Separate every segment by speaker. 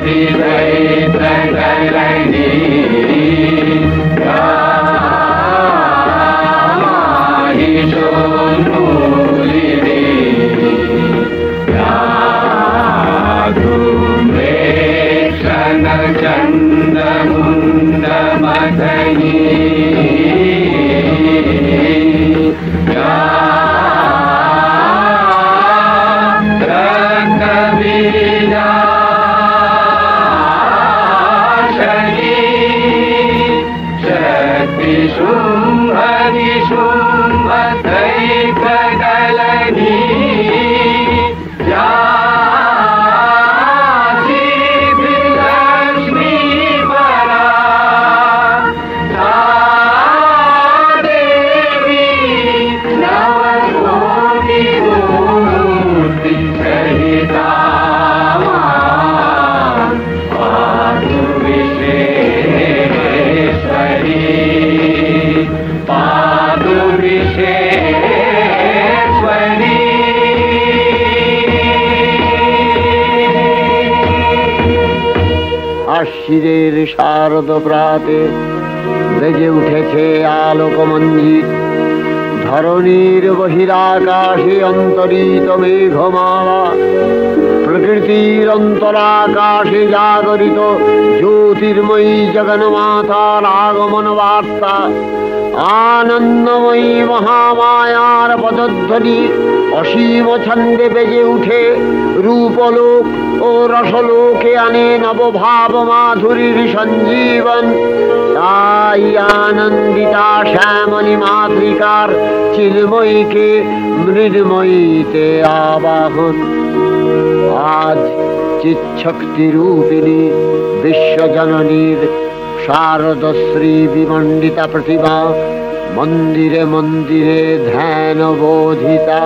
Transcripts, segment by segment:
Speaker 1: আশ্বিরের শারদ প্রাতে বেজে উঠেছে আলোকমঞ্জিত, ধরণীর বহিরাকাশে অন্তরিত মেঘমালা, প্রকৃতির অন্তরাকাশে জাগরিত জ্যোতির্ময়ী জগন্মাতার আগমন বার্তা, আনন্দময়ী মহামায়ার পদধ্বনি অসীম ছন্দে বেজে উঠে রূপলোক ও রসলোকে আনে নবভাব মাধুরীর সঞ্জীবন। তাই আনন্দিতা শ্যামলী মাতৃকার চিন্ময়ীকে মৃন্ময়ীতে আবাহন। আজ চিৎশক্তি রূপিণী বিশ্বজননীর শারদশ্রী বিমণ্ডিতা প্রতিমা মন্দিরে মন্দিরে ধ্যান বোধিতা।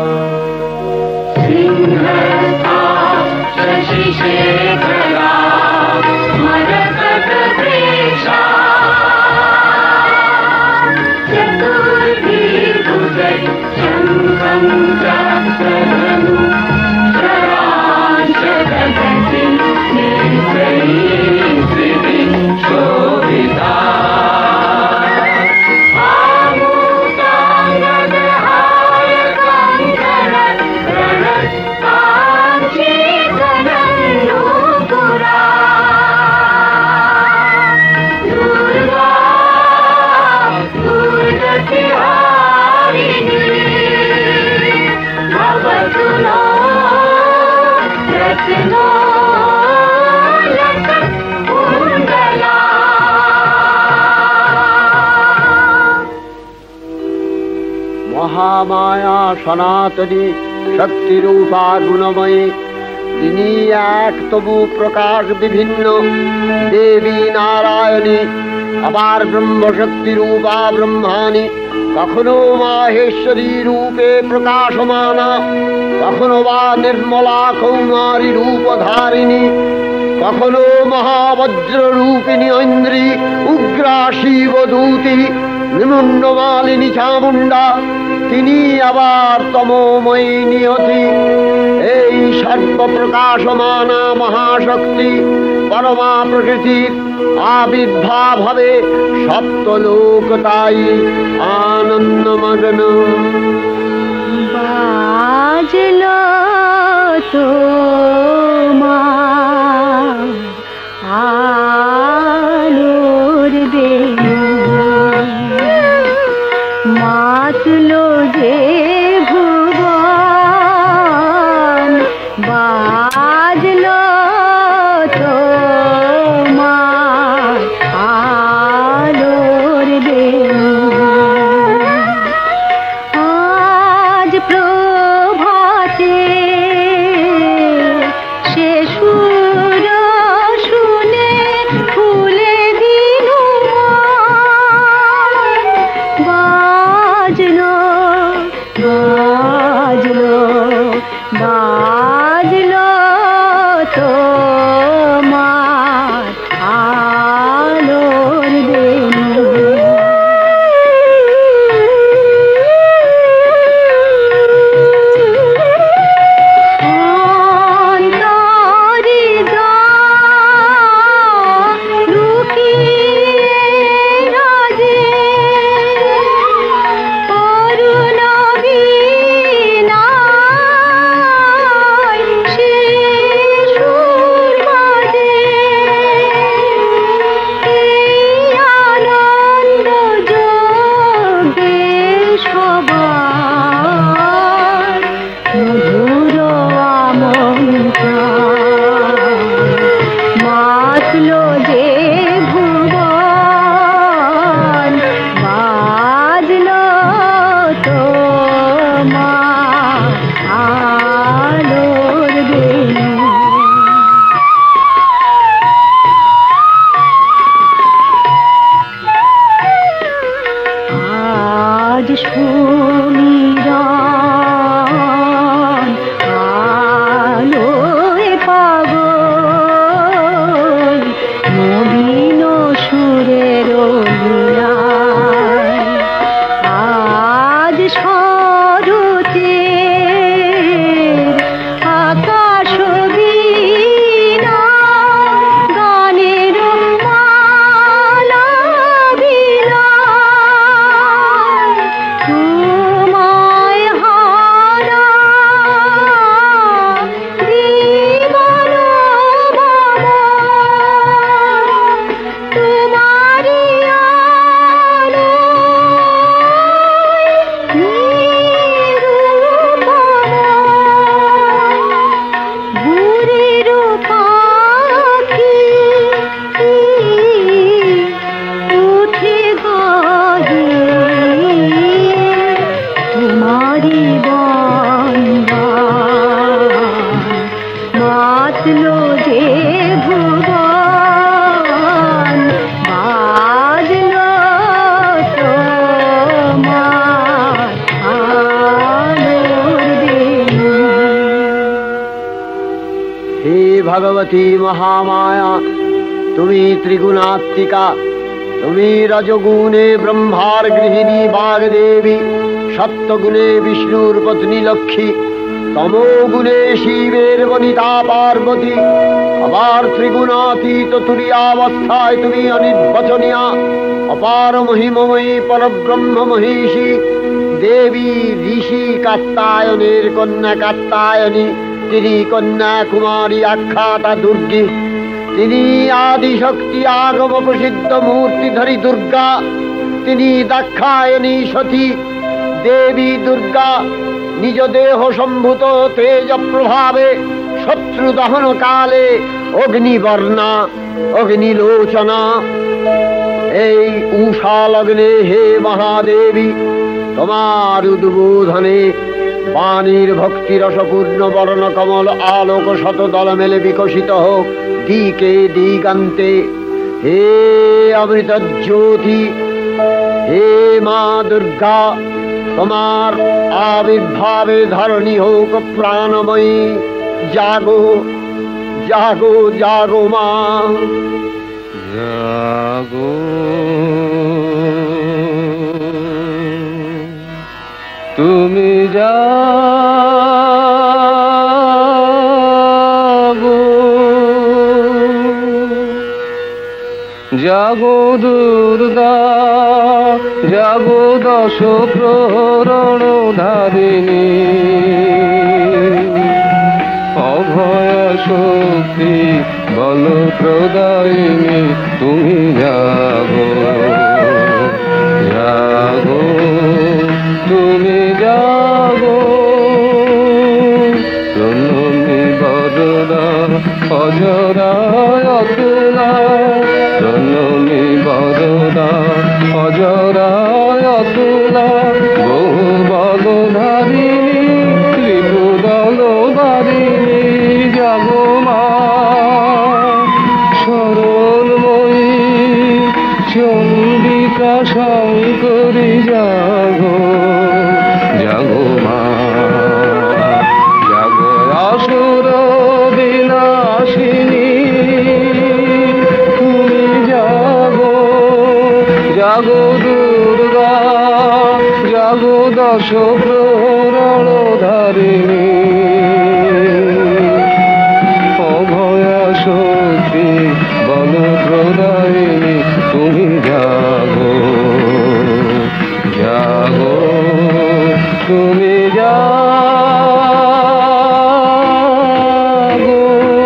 Speaker 1: মহামায়া সনাতনী শক্তিরূপা গুণময়ী, তিনি এক তবু প্রকাশ বিভিন্ন দেবী নারায়ণী, আবার ব্রহ্মশক্তি রূপা ব্রহ্মাণী, কখনো মাহেশ্বরী রূপে প্রকাশমানা, কখনো বা নির্মলা কৌমারী রূপধারিণী, কখনো মহাবজ্র রূপিণী ঐন্দ্রী, উগ্রা শিবদূতি, নিমুন্ডমালিনী চামুণ্ডা, তিনি আবার তমোময়ী নিয়তি। এই সর্বপ্রকাশমানা মহাশক্তি পরমা প্রকৃতির আবির্ভাব হবে সপ্তলোক, তাই আনন্দমগ্ন।
Speaker 2: বাজলো তো আলোর বেণু, মাতলো যে ভুবন, বাজলো তো আলোর বেণু। আজ প্রভাতে সে
Speaker 1: ভাগীরথী মহামায়া, তুমি ত্রিগুণাত্মিকা। তুমি রজগুণে ব্রহ্মার গৃহিণী বাগদেবী, সত্যগুণে বিষ্ণুর পত্নী লক্ষ্মী, তমোগুণে শিবের বনিতা পার্বতী। আবার ত্রিগুণাতীত তুরীয়াবস্থায় তুমি অনির্বচনীয়া, অপার মহিমময়ী পরব্রহ্ম মহিষী দেবী। ঋষি কাত্যায়নের কন্যা কাত্যায়নী, তিনি কন্যা কুমারী আখ্যাতা দুর্গী। তিনি আদিশক্তি আগম প্রসিদ্ধ মূর্তিধরী দুর্গা। তিনি দাক্ষায়ণী সতী দেবী দুর্গা। নিজ দেহ সম্ভূত তেজ প্রভাবে শত্রু দহন কালে অগ্নিবর্ণা অগ্নিলোচনা। এই উষা লগ্নে হে মহাদেবী, তোমার উদ্বোধনে বাণীর ভক্তিরসপূর্ণ বর্ণ কমল আলোক শতদল মেলে বিকশিত হোক দিকে দিগান্তে। হে অমৃত জ্যোতি, হে মা দুর্গা, তোমার আবির্ভাবে ধরণী হোক প্রাণময়ী। জাগো জাগো জাগো মা,
Speaker 3: জাগো তুমি জাগো, জাগো দুর্গা, জাগো দশ প্রহরণ ধারিণী। অভয় শক্তি বল প্রদায়িনী, তুমি জাগো জাগো, তুমি জাগো। প্রণমী বরদা অজরা অতুলা, প্রণমী বরদা অজরা অতুলা। বহু বল ধারিণী ত্রিপুদল বারিণী, জাগো মা শরণময়ী চণ্ডিকা শঙ্করী। জাগো জাগো মা, জাগো আসুর বিনাশিনী। তুমি জাগো জাগো দুর্গা, জাগো দশ প্রহরণ ধারিণী। অভয়া শক্তি বল প্রদায়িনী, তুমি জাগো জাগো, তুমি জাগো।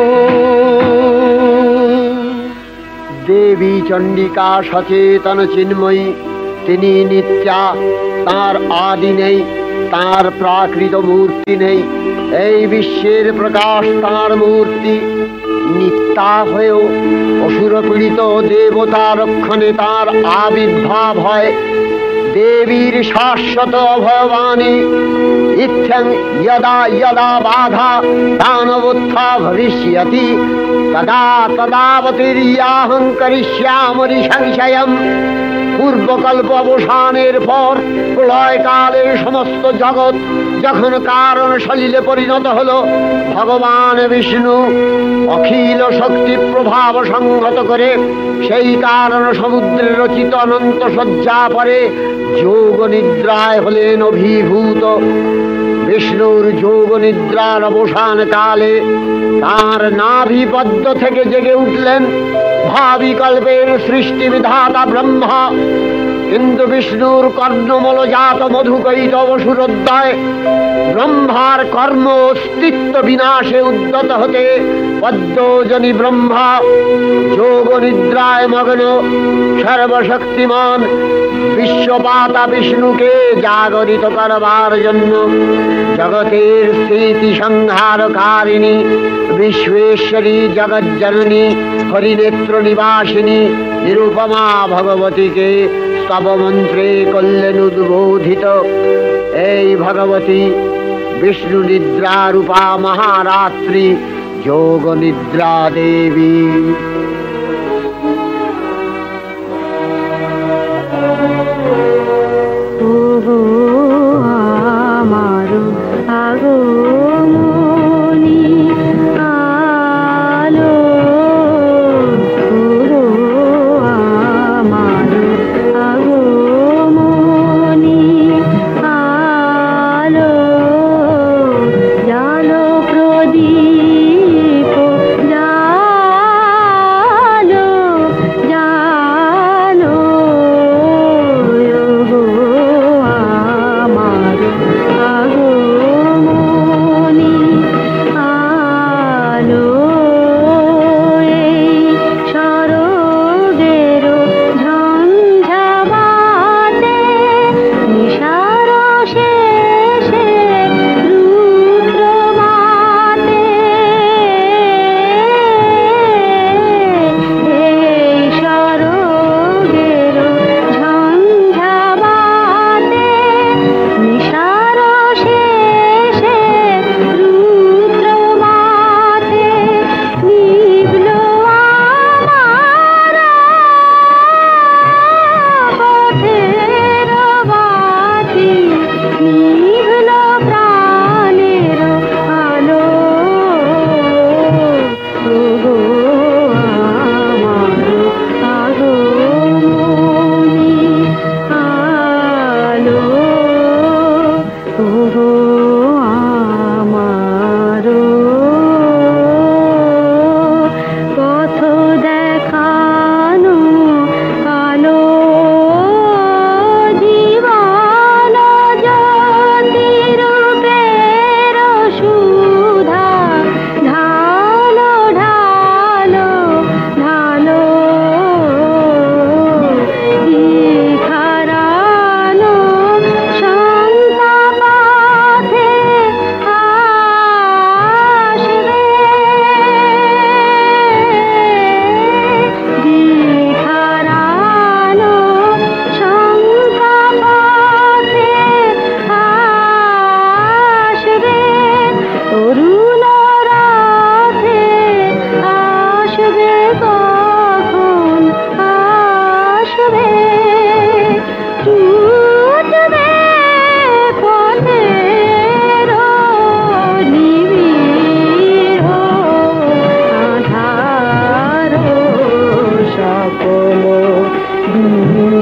Speaker 1: দেবী চণ্ডিকা সচেতন চিন্ময়ী, তিনি নিত্যা। তার আদি নেই, তার প্রাকৃত মূর্তি নেই। এই বিশ্বের প্রকাশ তার মূর্তি। নিত্যা হয়েও অসুর পীড়িত দেবতা রক্ষণে তার আবির্ভাব হয়। দেবীর শাশ্বত অভয়বাণী, ইত্যং যদা যদা বাধা দানবোত্থা ভবিষ্যতি, তদা তদাবতীর্যাহং করিষ্যামি সংশয়ম। পূর্বকল্প অবসানের পর প্রলয়কালে সমস্ত জগৎ যখন কারণ সলিলে পরিণত হল, ভগবান বিষ্ণু অখিল শক্তি প্রভাব সংহত করে সেই কারণ সমুদ্রে রচিত অনন্ত শয্যা পরে যোগ নিদ্রায় হলেন অভিভূত। বিষ্ণুর যোগ নিদ্রার অবসান কালে তার নাভিপদ্ম থেকে জেগে উঠলেন ভাবিকল্পের সৃষ্টি বিধাতা ব্রহ্মা। কিন্তু বিষ্ণুর কর্ণমলজাত মধুকৈটব সুরোদ্দয় ব্রহ্মার কর্ম অস্তিত্ব বিনাশে উদ্যত হতে পদ্মজনী ব্রহ্মা যোগ নিদ্রায় মগ্ন সর্বশক্তিমান বিশ্বপাতা বিষ্ণুকে জাগরিত করবার জন্য জগতের স্থিতি সংহারকারিণী বিশ্বেশ্বরী জগজ্জননী হরিনেত্র নিবাসিনী নিরুপমা ভগবতীকে স্তবমন্ত্রে করলেন উদ্বোধিত। এই ভগবতী বিষ্ণু নিদ্রা রূপা মহারাত্রি যোগ নিদ্রা দেবী।
Speaker 2: আগমনী আলো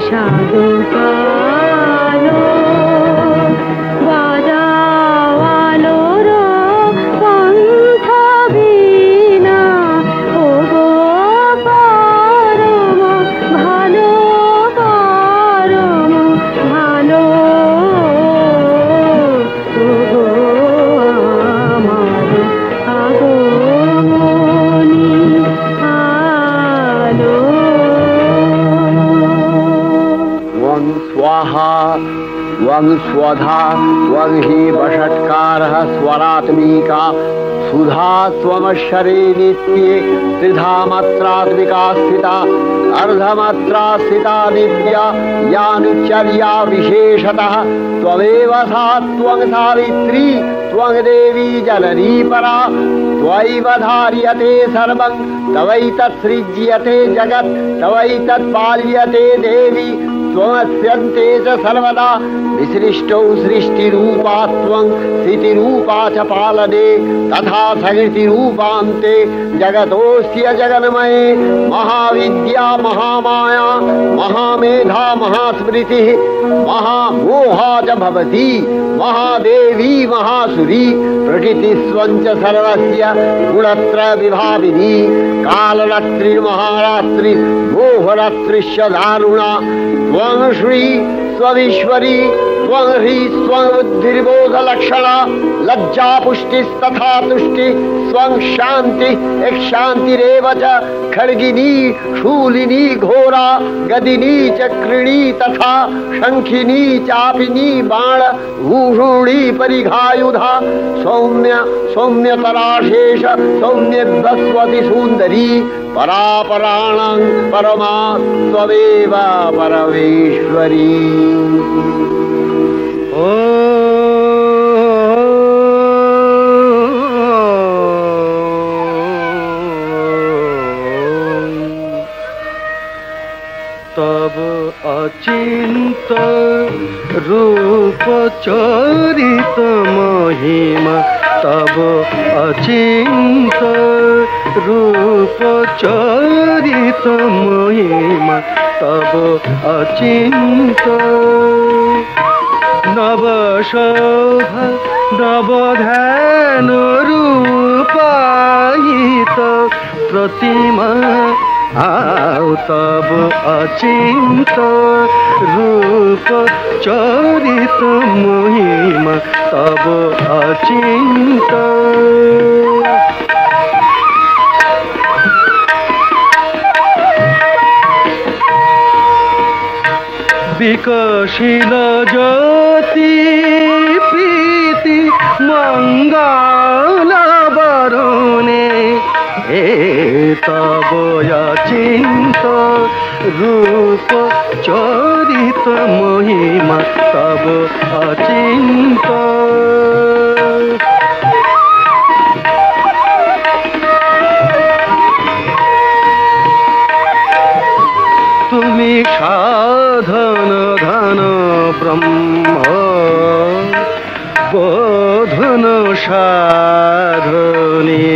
Speaker 2: সাধু কালো বাজাওয়ালো রো পন্থ বিনা ও গো পরম ভালো পরম ভালো ও গো আমার আগমনী আলো
Speaker 1: त्वं स्वाहा त्वं स्वधा त्वं हि वषट्कारः स्वरात्मिका सुधा त्वमक्षरे नित्ये त्रिधा मात्रात्मिका स्थिता अर्धमात्रा स्थिता नित्या या नित्यर्या विशेषतः त्वमेव सा त्वं सावित्री त्वं देवी जननी परा त्वयैव धार्यते सर्वं तवैतत्सृज्यते जगत् तवैतत्पाल्यते देवी त्वमस्यन्ते च सर्वदा विसृष्टौ सृष्टिरूपा त्वं स्थितिरूपा च पालने तथा सकृतिरूपान्ते जगतोऽस्य जगन्मये महाविद्या महामाया महामेधा महास्मृतिः महामोहा च भवति महादेवी महासुरी प्रकृतिस्त्वं च सर्वस्य गुणत्रय विभाविनी कालरात्रि महारात्रि मोहरात्रिश्च दारुणा त्वं श्री स्वईश्वरी त्वं ह्री स्वं बुद्धिर्बोधलक्षणा लज्जा पुष्टिस्तथा तुष्टि स्वं शान्ति एक शान्तिरेव च खड्गिनी शूलिनी घोरा गदिनी चक्रिणी तथा शंखिनी चापिनी बाण भूषुणी परिघायुधा सौम्य सौम्यतराशेष सौम्यभस्वती सुन्दरी परापराणां परमा त्वमेव परमेश्वरी
Speaker 3: तब अचिंत रूप चरित महिमा तब अचिंत रूप चरित महिमा तब अचिंत नव शोभा नव ध्यान रूपायित प्रतिमा आओ तब अचिंत रूप चरित महिमा तब अचिंत विकसिल ज्योति प्रीति मंगल बरुणे तब अचिंत रूप चरित महिमा तब अचिंत तुमी साधन धन ब्रह्म बोधन साधने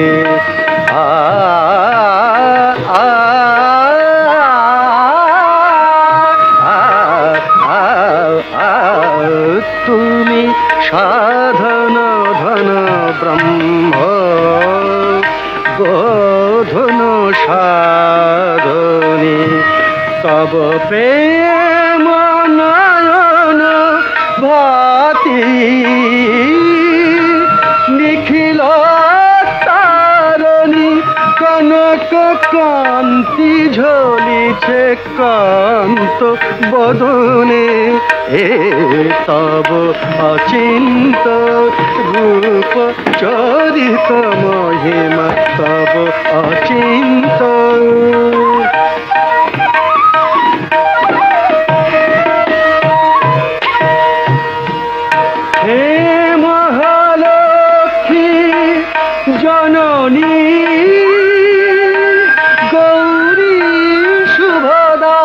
Speaker 3: तुमी साधन धन ब्रह्म बोधन साधने तब प्रेम नयन भाति निखिल तारणी कनक कांति झलिছে कांत बदने तब अचिंत रूप चरित महिमा तब अचिंत जननी गौरी शुभदा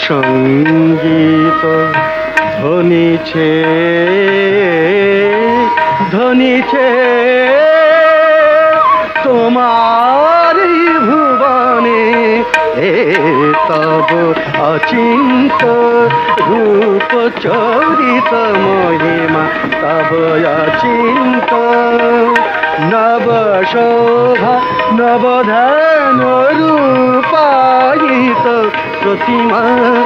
Speaker 3: সঙ্গীত ধ্বনিছে ধ্বনিছে তোমার ভুবনে তব অচিন্ত রূপ চরিত মহিমা তব অচিন্ত নব শোভা নবধান রূপায়িত প্রতিমা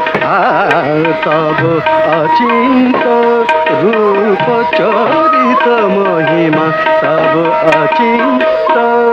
Speaker 3: তব অচিন্ত রূপ চরিত মহিমা তব অচিন্ত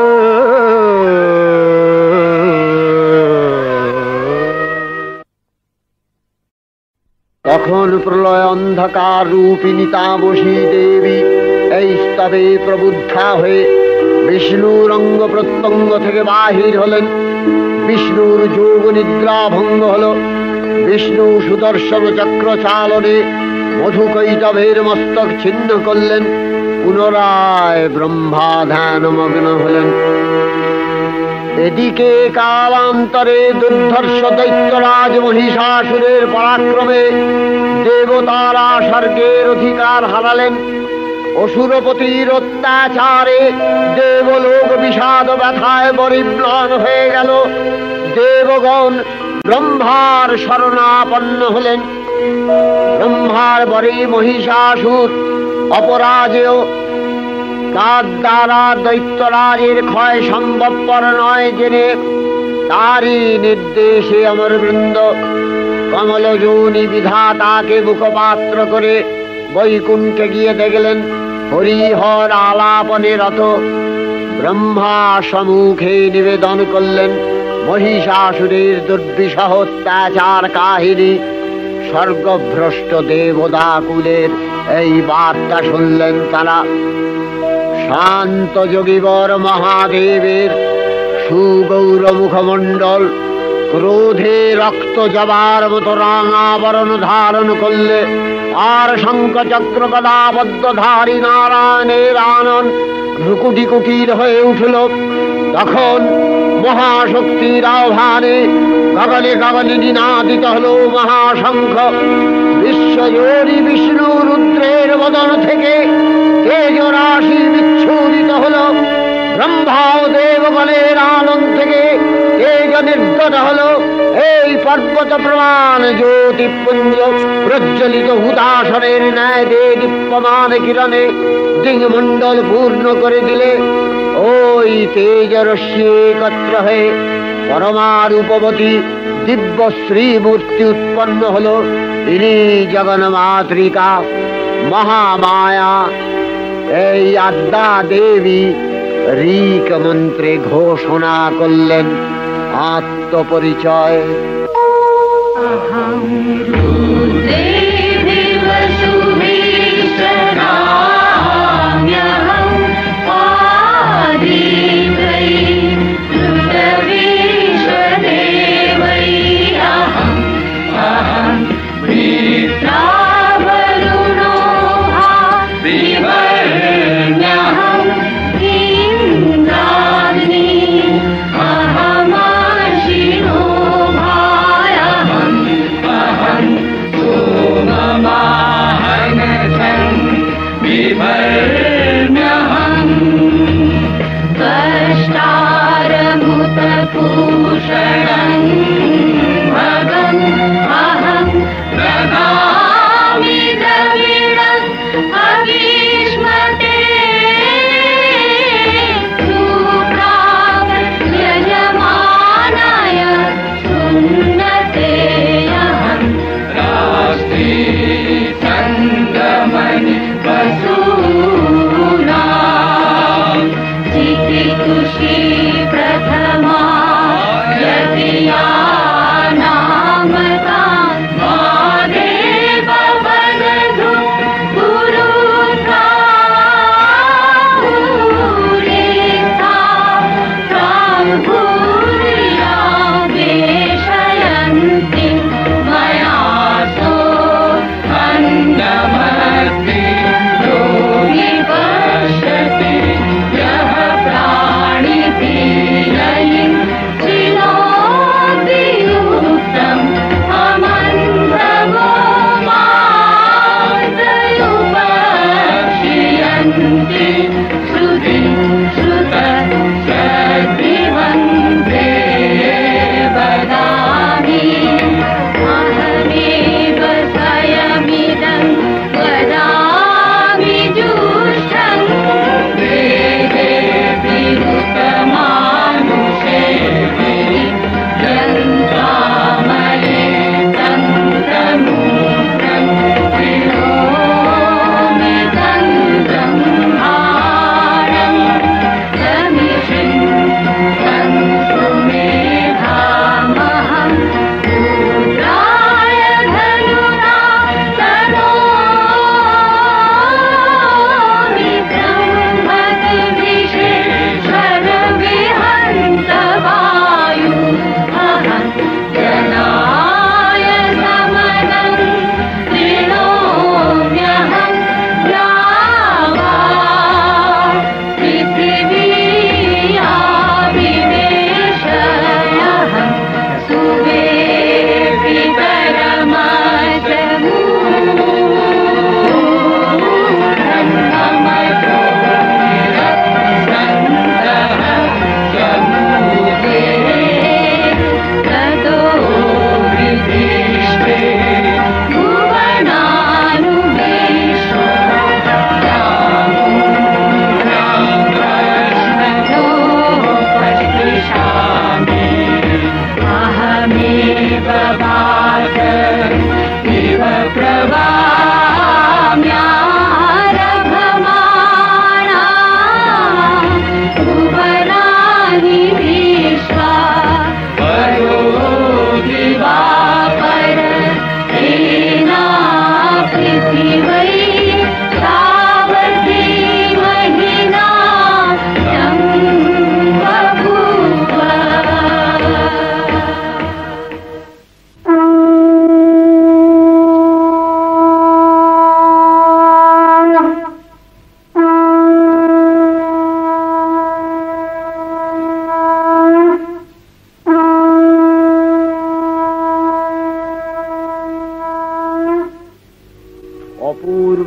Speaker 1: তখন প্রলয় অন্ধকার রূপিণী তামসী দেবী এই স্তবে প্রবুদ্ধা হয়ে বিষ্ণুর অঙ্গ প্রত্যঙ্গ থেকে বাহির হলেন। বিষ্ণুর যোগ নিদ্রা ভঙ্গ হল। বিষ্ণু সুদর্শন চক্র চালনে মধুকৈটভের মস্তক ছিন্ন করলেন। পুনরায় ব্রহ্মা ধ্যানমগ্ন হলেন। এদিকে কালান্তরে দুর্ধর্ষ দৈত্যরাজ মহিষাসুরের পরাক্রমে দেবতারা স্বর্গের অধিকার হারালেন। অসুরপতির অত্যাচারে দেবলোক বিষাদ ব্যথায় পরিম্লান হয়ে গেল। দেবগণ ব্রহ্মার শরণাপন্ন হলেন। ব্রহ্মার বরে মহিষাসুর অপরাজেয়। তার দ্বারা দৈত্যরাজের ক্ষয় সম্ভবপর নয় জেনে তারই নির্দেশে অমরবৃন্দ কমলযোনি বিধাতাকে মুখপাত্র করে বৈকুণ্ঠে গিয়ে দেখলেন হরিহর আলাপনে রত। ব্রহ্মা সম্মুখে নিবেদন করলেন মহিষাসুরের দুর্বিষহ অত্যাচার কাহিনী। স্বর্গভ্রষ্ট দেবদাকুলের এই বার্তা শুনলেন তারা। শান্ত যোগীবর মহাদেবের সুগৌর মুখমণ্ডল ক্রোধে রক্ত জবার মতো রাঙাবরণ ধারণ করলে আর শঙ্খ চক্র গদাবদ্ধধারী নারায়ণের আনন ভ্রুকুটি কুটির হয়ে উঠল। তখন মহাশক্তির আহ্বানে গগনে গগনে নিনাদিত হল মহাশঙ্খ। বিশ্বজোরি বিষ্ণু রুদ্রের বদন থেকে তেজরাশি বিচ্ছুরিত হল। ব্রহ্মা ও দেবগণের আনন থেকে তেজ নির্গত হল। এই পর্বত প্রমাণ জ্যোতিপুঞ্জ প্রজ্বলিত হুদাসনের ন্যায় দীপ্যমান কিরণে দিংমণ্ডল পূর্ণ করে দিলে ওই তেজরশ্মি একত্র হয়ে পরমারূপবতী দিব্য শ্রীমূর্তি উৎপন্ন হল। ইনি জগন্মাতৃকা মহামায়া। এই আদ্যা দেবী ঋক মন্ত্রে ঘোষণা করলেন আত্মপরিচয়।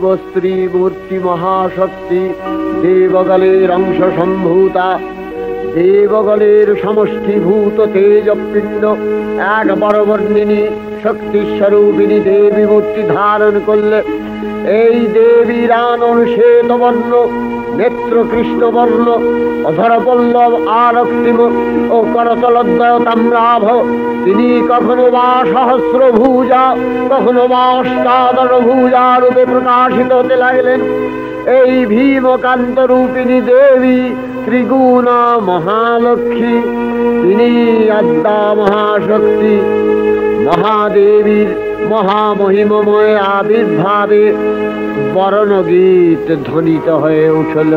Speaker 1: দেবস্ত্রী মূর্তি মহাশক্তি দেবগলের অংশ সম্ভূতা, দেবগলের সমষ্টিভূত তেজপিণ্ড এক বরবর্ণিনী শক্তিস্বরূপিণী দেবী মূর্তি ধারণ করলে এই দেবীর আনন শ্বেতবর্ণ, নেত্র কৃষ্ণবর্ণ, অধরপল্লব আরক্তিম ও করতলদ্বয় তাম্রাভ। তিনি কখনো বা সহস্রভুজা, কখনো বা অষ্টাদশভুজা রূপে প্রকাশিত হতে লাগলেন। এই ভীমকান্ত রূপিণী দেবী ত্রিগুণা মহালক্ষ্মী, তিনি আদ্যা মহাশক্তি। মহাদেবীর মহামহিমময় আবির্ভাবে বরণগীত ধ্বনিত হয়ে উঠল।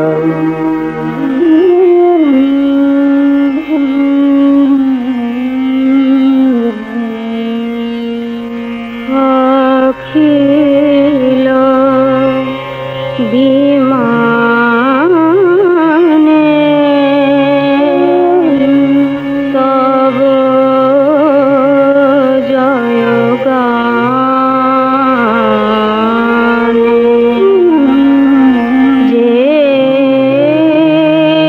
Speaker 2: অখিল বিমানে তব জয়গানে যে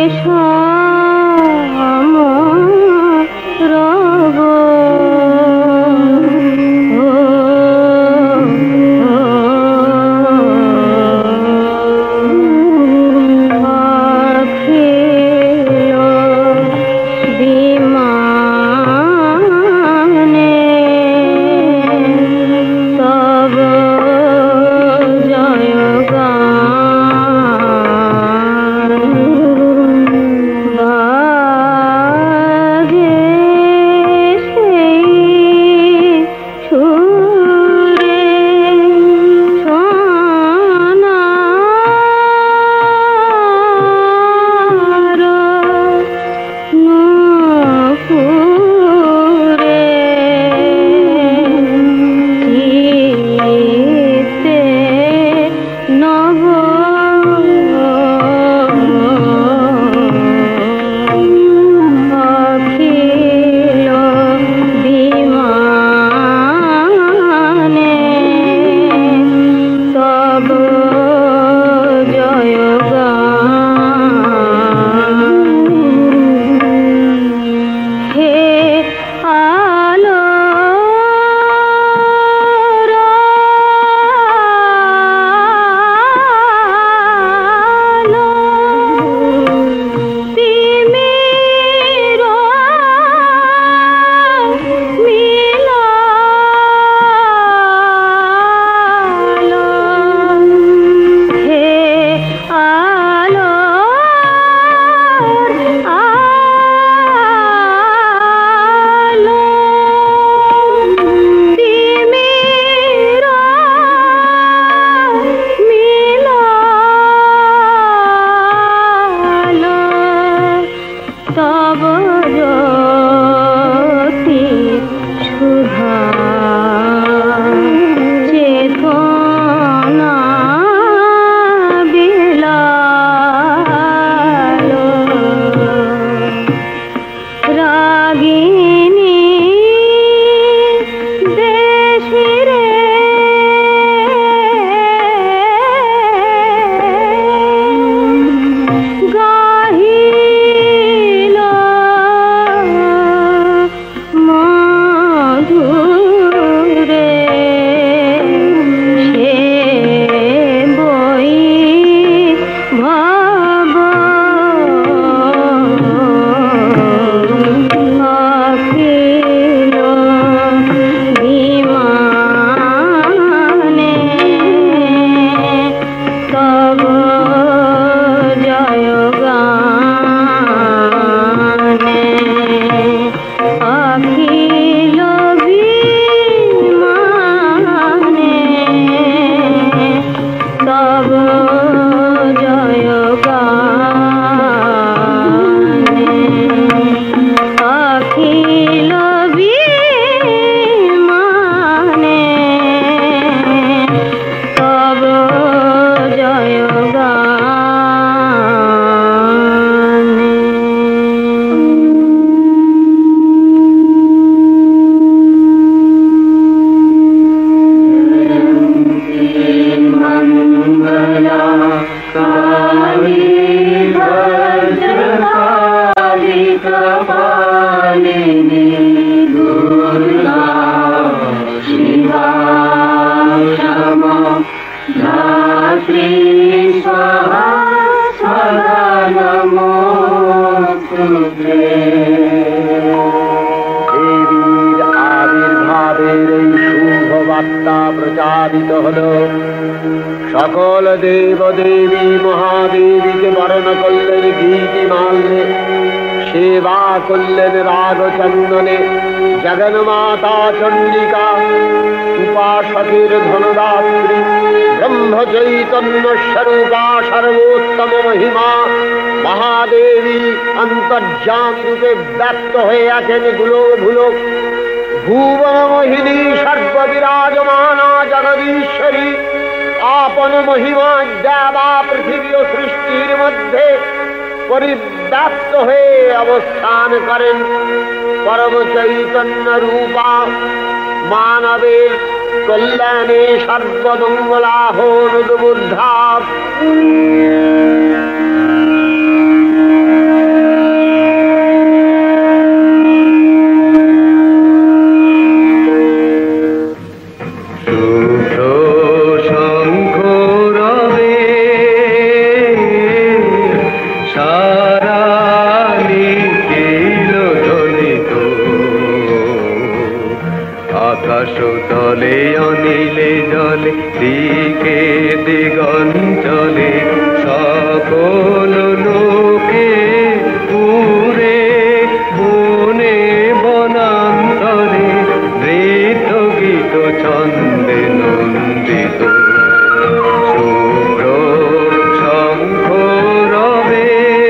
Speaker 2: কপালিনী দুর্গা শিবা সমা ধাত্রী স্বাহা সদা নমস্তুতে।
Speaker 1: দেবীর আবির্ভাবের এই শুভ বার্তা প্রচারিত হল। সকল দেব দেবী মহাদেবীকে বরণ করলেন গীতিমাল্যে, সেবা করলেন রাগচন্দনে। জগন্মাতা চণ্ডিকা উপাসকের ধনদাত্রী ব্রহ্ম চৈতন্য স্বরূপা সর্বোত্তম মহিমা মহাদেবী অন্তর্যামী রূপে ব্যক্ত হয়ে আছেন গুলোক ভুলোক। ভুবন মোহিনী সর্ববিরাজমানা জগদীশ্বরী আপন মহিমা দেবা পৃথিবী ও সৃষ্টির মধ্যে পরিব্যাপ্ত হয়ে অবস্থান করেন। পরম চৈতন্য রূপা মানবের কল্যাণে সর্বমঙ্গলাহনুদ্বুদ্ধা।
Speaker 3: তলে অনিলে জলে দিকে দিগঞ্চলে সকল লোকে পুরে বনে বনান্তরে নৃত্য গীত ছন্দে নন্দিত। শুভ্র শঙ্খ রবে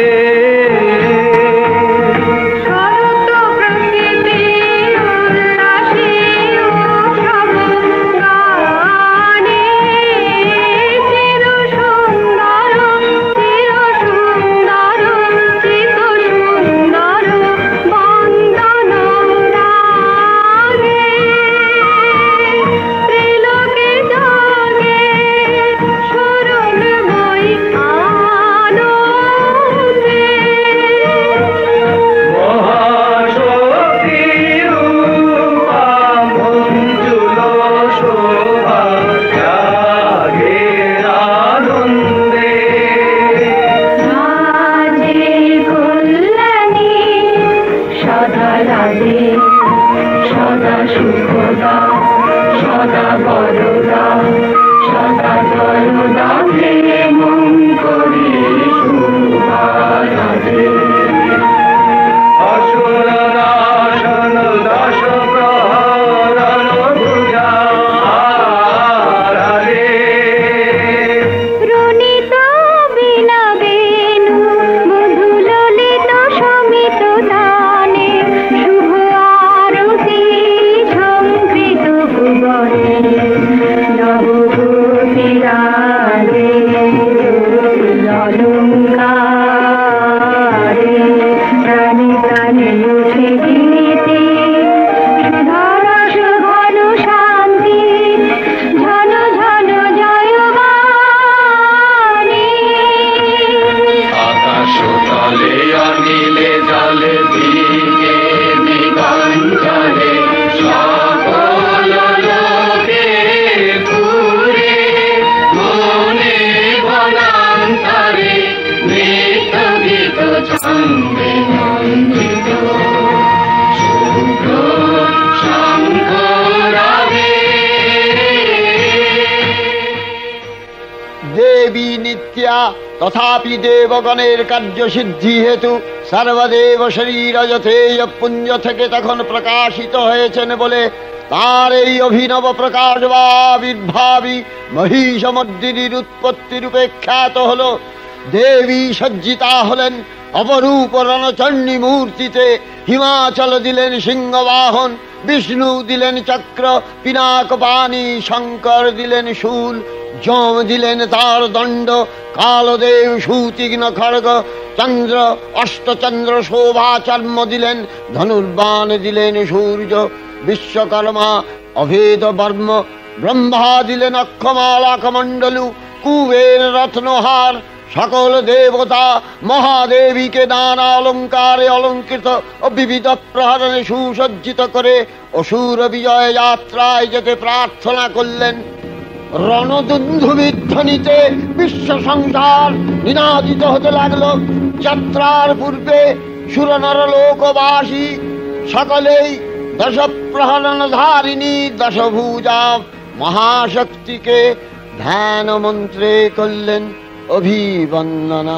Speaker 1: দেবী নিত্যা তথাপি দেবগণের কার্যসিদ্ধি হেতু সর্বদেব শরীর যথেয় পুঞ্জ থেকে তখন প্রকাশিত হয়েছেন বলে তার এই অভিনব প্রকাশ বা আবির্ভাবী মহিষমর্দিনীর উৎপত্তি রূপে খ্যাত হল। দেবী সজ্জিতা হলেন অপরূপ রণচণ্ডী মূর্তিতে। হিমাচল দিলেন সিংহবাহন, বিষ্ণু দিলেন চক্র, পিনাক পানি, শঙ্কর দিলেন শূল, যম দিলেন তার দণ্ড, কালদেব সুতীক্ষ্ণ খড়গ, চন্দ্র অষ্টচন্দ্র শোভা চর্ম দিলেন, ধনুর্বাণ দিলেন সূর্য, বিশ্বকর্মা অভেদ বর্ম, ব্রহ্মা দিলেন অক্ষমালা কমণ্ডলু, কুবের রত্নহার, সকল দেবতা মহাদেবীকে নানা অলঙ্কারে অলঙ্কৃত ও বিবিধ প্রহরণে সুসজ্জিত করে অসুর বিজয় যাত্রায় যেতে প্রার্থনা করলেন। রণদুন্ধুবির ধ্বনিতে বিশ্ব সংসার নিনাদিত হতে লাগলো। যাত্রার পূর্বে সুরনর লোকবাসী সকলেই দশপ্রহরণধারিণী দশভুজা মহাশক্তিকে ধ্যান মন্ত্রে করলেন অভিবন্দনা।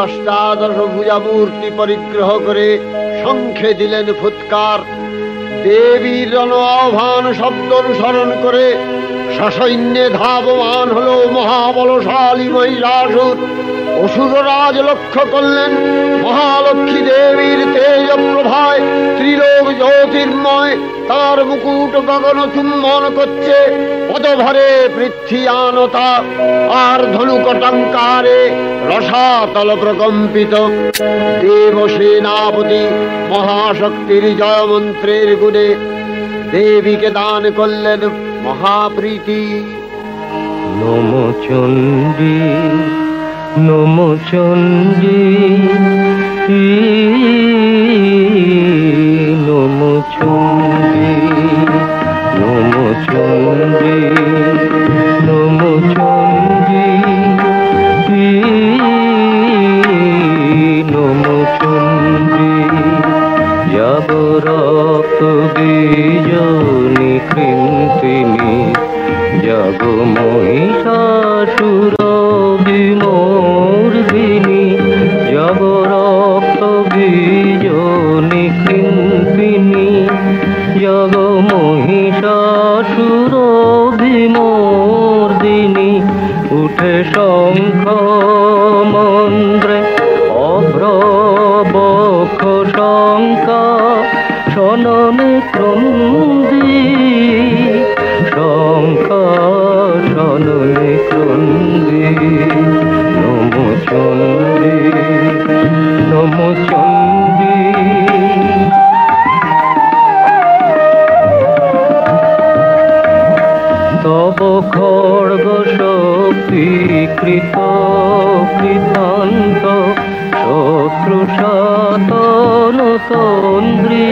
Speaker 1: অষ্টাদশ ভুজা মূর্তি পরিগ্রহ করে শঙ্খে দিলেন ফুৎকার। দেবীর রণ আহ্বান শব্দ অনুসরণ করে সসৈন্যে ধাবমান হল মহাবলশালী মহিষাসুর। অসুররাজ লক্ষ্য করলেন মহালক্ষ্মী দেবীর তেজ প্রভায় ত্রিলোক জ্যোতির্ময়, তার মুকুট গগন চুম্বন করছে, পদভরে পৃথ্বীয়ানতা আর ধনুকটঙ্কারে রসাতল প্রকম্পিত। দেবসেনাপতি মহাশক্তির জয়মন্ত্রের গুণে দেবীকে দান করলেন মহাপ্রীতি।
Speaker 3: নমো চণ্ডী নমো চণ্ডী নমো চণ্ডী নমো চণ্ডী নমো চণ্ডী নমো চণ্ডী। যাব রক্ত বীজনি কৃন্তিনি, যাব মহিষাসুর বিমর্দিনী, যাব রক্ত বীজনি কৃন্তিনি, যাব মহিষাসুর বিমর্দিনী। উঠে শঙ্খ মন্দ্রে অভ্রবক্ষ শঙ্কা, শননে ক্রন্দী শঙ্কা, শননে ক্রন্দী। নমো চণ্ডী নমো চণ্ডী। তব খড়গ শক্তি কৃত কৃতান্ত, শত্রু সাতন তন্দ্রী,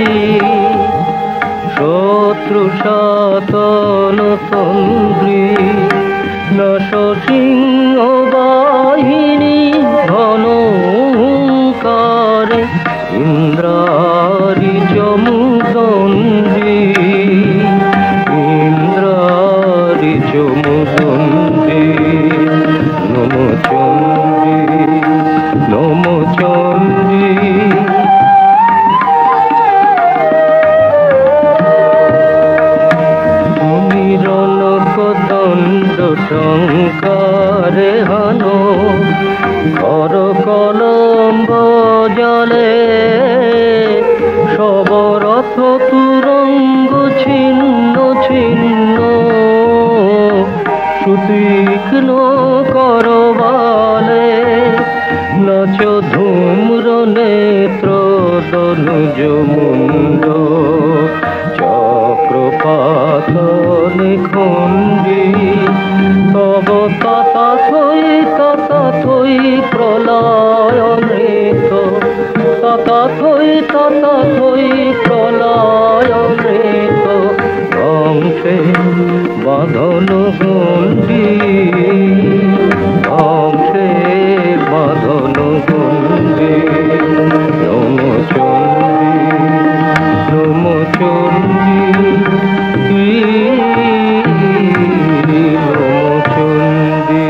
Speaker 3: শত্রু সাতন তন্দ্রী। নশ সিংহ বাহিনী ঘনকারে, ইন্দ্রারি চমুদণ্ডী, ইন্দ্রারি চমুদণ্ডী। নমো চণ্ডী নমো চণ্ডী। তুমি রণকদণ্ড টঙ্কারে হানো, কর কলম্ব জলে, সবরথ তুরঙ্গ ছিন্ন ছিন্ন, সুতীক্ষ্ণ করবালে। নাচ ধূম্র নেত্র তনুজ মুন্ড, চক্রপাত নিখণ্ডী। তব তথাথই প্রলয় নৃত, তথাথই প্রলয় নৃত। ধ্বংসে বাঁধন গণ্ডী, ধ্বংসে বাঁধন গণ্ডী। নমো চণ্ডী নমো চণ্ডী নমো চণ্ডী।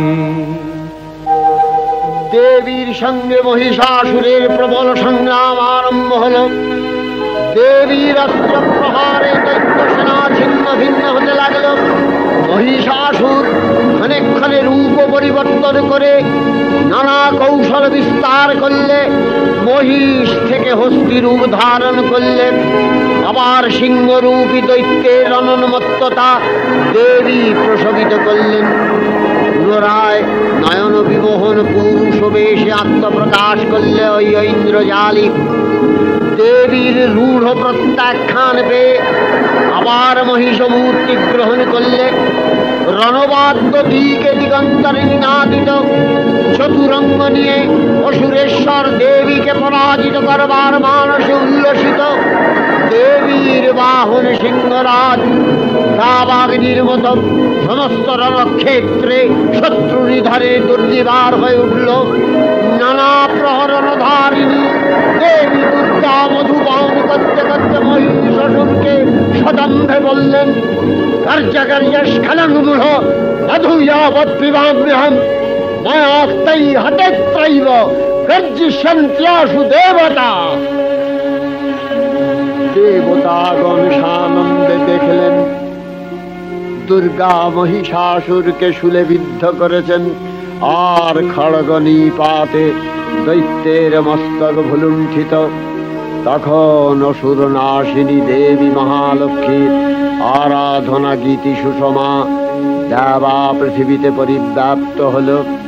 Speaker 1: দেবীর সঙ্গে মহিষাসুরের প্রবল সংগ্রাম আরম্ভ হল। দেবীর অস্ত্র প্রহারে দৈত্য সেনা ছিন্ন ভিন্ন হতে লাগল। মহিষাসুর ক্ষণে রূপ পরিবর্তন করে নানা কৌশল বিস্তার করলে, মহিষ থেকে হস্তি রূপ ধারণ করলে। আবার সিংহরূপী দৈত্যের অনন্মত্ততা দেবী প্রসবিত করলেন। পুনরায় নয়ন বিমোহন পুরুষ বেশে আত্মপ্রকাশ করলে ওই ঐন্দ্রজালী। দেবীর রূঢ় প্রত্যাখ্যান পেয়ে আবার মহিষ মূর্তি গ্রহণ করলে। রণবাদ্য দিকে দিগন্তরে নিনাদিত চতুরঙ্গ নিয়ে অসুরেশ্বর দেবীকে পরাজিত করবার মানসে উল্লসিত। দেবীর বাহন সিংহরাজ দাবাগ্নির মতো সমস্ত রণক্ষেত্রে শত্রু নিধারে দুর্নিবার হয়ে উঠল। নানা প্রহরণধারিণী দেবী দুর্গা মধুপান করতে করতে মহিষাসুরকে সদম্ভে বললেন, কার্যকার্যস্খলনমূঢ় মধুযাবৎ পিবাম্যহম, মায়াস্তাই হতেত্রৈব गर्जिष्यन्त्याशु देवता। দেবতাগণ সানন্দে দেখলেন দুর্গা মহিষাসুরকে শূলে বিদ্ধ করেছেন, আর খড়গ নিপাতে দৈত্যের মস্তক ভুলুণ্ঠিত। তখন অসুর নাশিনী দেবী মহালক্ষ্মীর আরাধনা গীতি সুষমা দেবা পৃথিবীতে পরিব্যাপ্ত হল।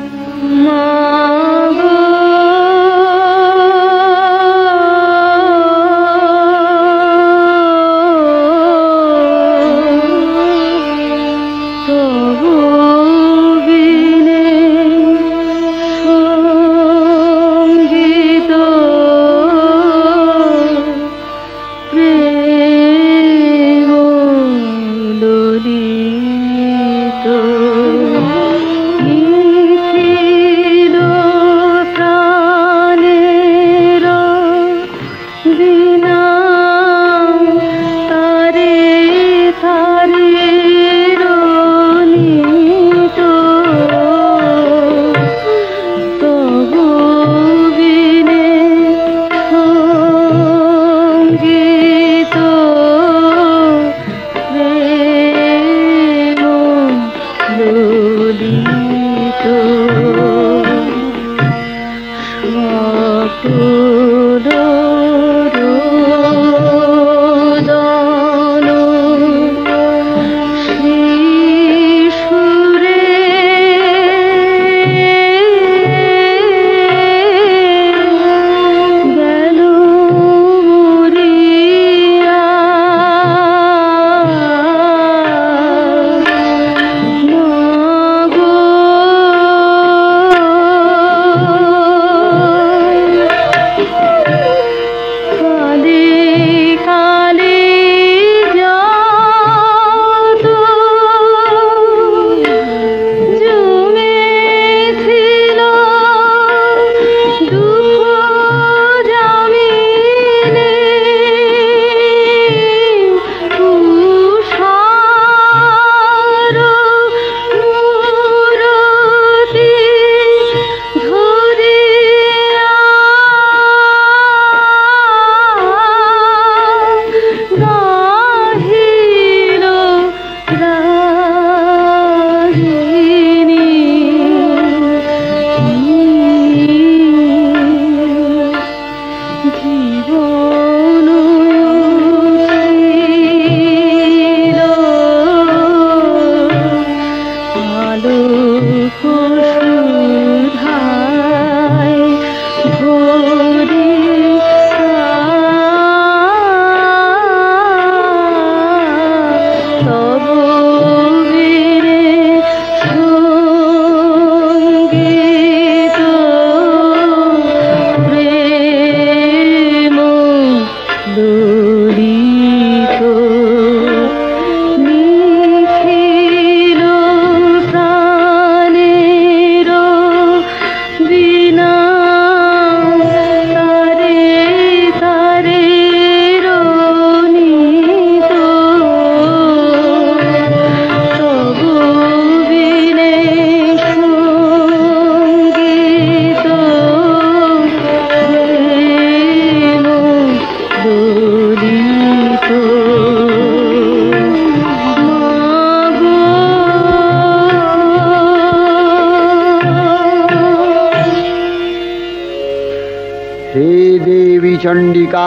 Speaker 1: চণ্ডিকা,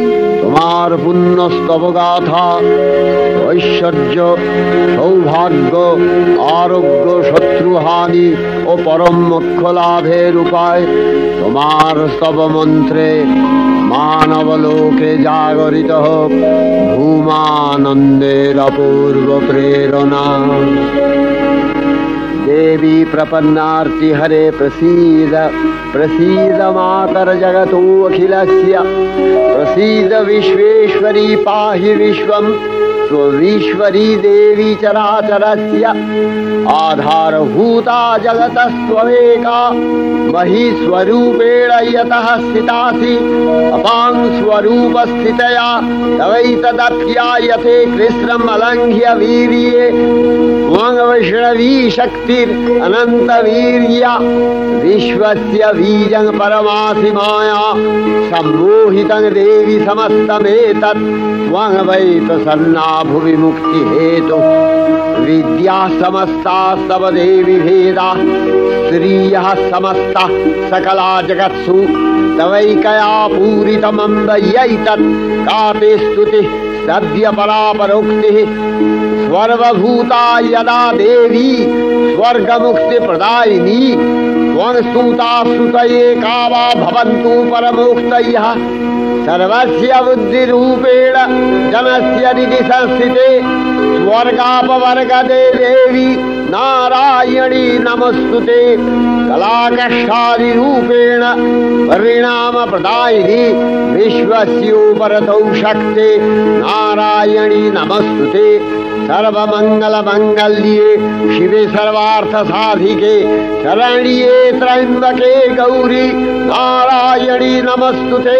Speaker 1: তোমার পুণ্য স্তব গাথা, ঐশ্বর্য, সৌভাগ্য, আরোগ্য, শত্রুহানি ও পরম মোক্ষ লাভের উপায় তোমার স্তব মন্ত্রে মানবলোকে জাগরিত হোক ভূমানন্দের অপূর্ব প্রেরণা। देवी प्रपन्नार्ति हरे प्रसीद प्रसीद मातर जगतो अखिलस्य प्रसीद विश्वेश्वरी पाहि विश्वं स्वविश्वरी देवी चराचरस्य आधारभूता जगतस्त्वमेका मही स्वरूपेण यतः स्थितासि अपां स्वरूपस्थितया तवैतदप्यायते कृष्णम् अलङ्घ्य वीर्ये त्वं वैष्णवी शक्ति अनन्तवीर्या विश्वस्य बीजं परमासि माया सम्मोहितं देवि समस्तमेतत् त्वं वै प्रसन्ना भुवि मुक्तिहेतुः विद्या समस्तास्तव देवि भेदा श्रियः समस्ता सकला जगत्सु तवैकया पूरितमम्बयैतत् का ते स्तुतिः सद्य परापरोक्तिः सर्वभूता यदा देवी स्वर्गमुक्तिप्रदायिनी त्वं स्तुता स्तुतये का वा भवन्तु परमोक्तयः सर्वस्य बुद्धिरूपेण जनस्य हृदि संस्थिते स्वर्गापवर्गदे देवी नारायणी नमस्तुते कलाकष्टादिरूपेण परिणामप्रदायिनी विश्वस्योपरतौ शक्ते नारायणी नमस्तुते सर्वमङ्गलमङ्गल्ये शिवे सर्वार्थसाधिके शरण्ये त्र्यम्बके गौरी नारायणी नमस्तुते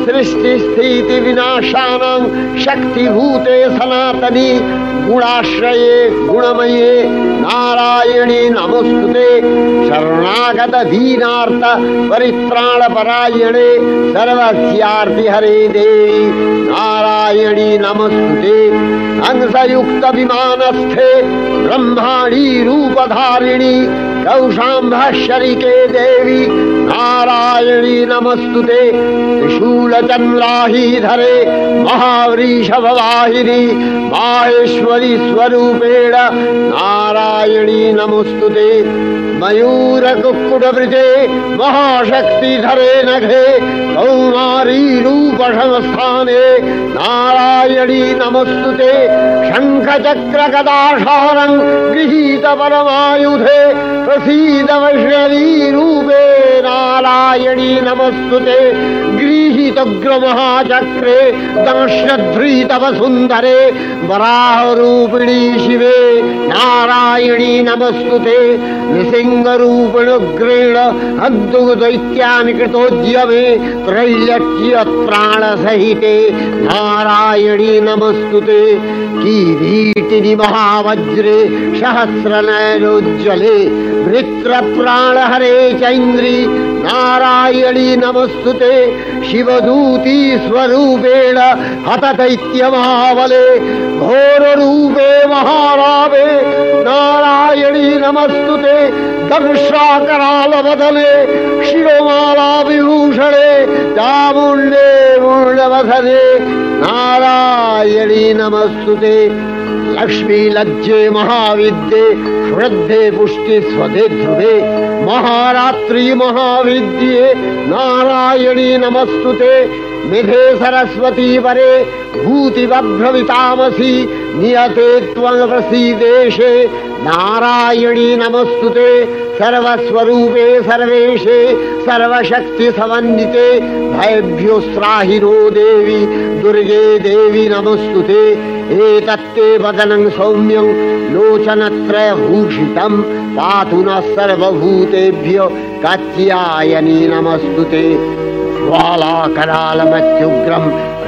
Speaker 1: सृष्टिस्थितिविनाशानां शक्तिभूते सनातनी गुणाश्रये गुणमये नारायणी नमस्तुते शरणागत दीनार्थ परित्राणपरायणे सर्वस्यार्तिहरे देवी नारायणी नमस्तुते हंसयुक्त विमानस्थे ब्रह्माणी रूपधारिणी कौशाम्भशरिके देवी नारायणी नमस्तुते त्रिशूलचन्द्राहीधरे महावृषभवाहिनी माहेश्वरी स्वरूपेण नारायणी नमस्तुते मयूरकुक्कुटवृते महाशक्तिधरे नघे कौमारी रूपसंस्थाने नारायणी नमस्तुते शङ्खचक्रगदाशारं गृहीत परमायुधे प्रसीद वैष्णवी रूपे नारायणी नमस्तुते गृहीतोग्रमहाचक्रे दंश्यध्रीतवसुन्धरे वराहरूपिणी शिवे नारायणी नमस्तुते निसिंहरूपिणुग्रेण अद्भुतदैत्यानि कृतोद्यमे त्रैलक्ष्यत्राणसहिते नारायणी नमस्तुते किरीटिनि महावज्रे सहस्रनयनोज्ज्वले वृत्रप्राणहरे चैन्द्री नारायणी नमस्तुते शिवदूती स्वरूपेण हतदैत्यमहाबले घोररूपे महारावे नारायणी नमस्तुते दंशाकरालवदने शिरोमाला विभूषणे चामुण्डे मूर्णवसने नारायणी नमस्तुते लक्ष्मी लज्जे महाविद्ये श्रद्धे पुष्टि स्वधे ध्रुवे महारात्रि महाविद्ये नारायणी नमस्तुते निधे सरस्वती वरे भूतिवभ्रमितामसि नियते त्वं प्रसीदेशे नारायणी नमस्तुते सर्वस्वरूपे सर्वेशे सर्वशक्ति समन्विते भयभ्योस्त्राहिनो देवी दुर्गे देवी नमस्तुते एतत्ते वदनं सौम्यं लोचनत्रयभूषितं पातु नः सर्वभूतेभ्यो कात्यायनी नमस्तुते ज्वालाकरालमत्युग्रं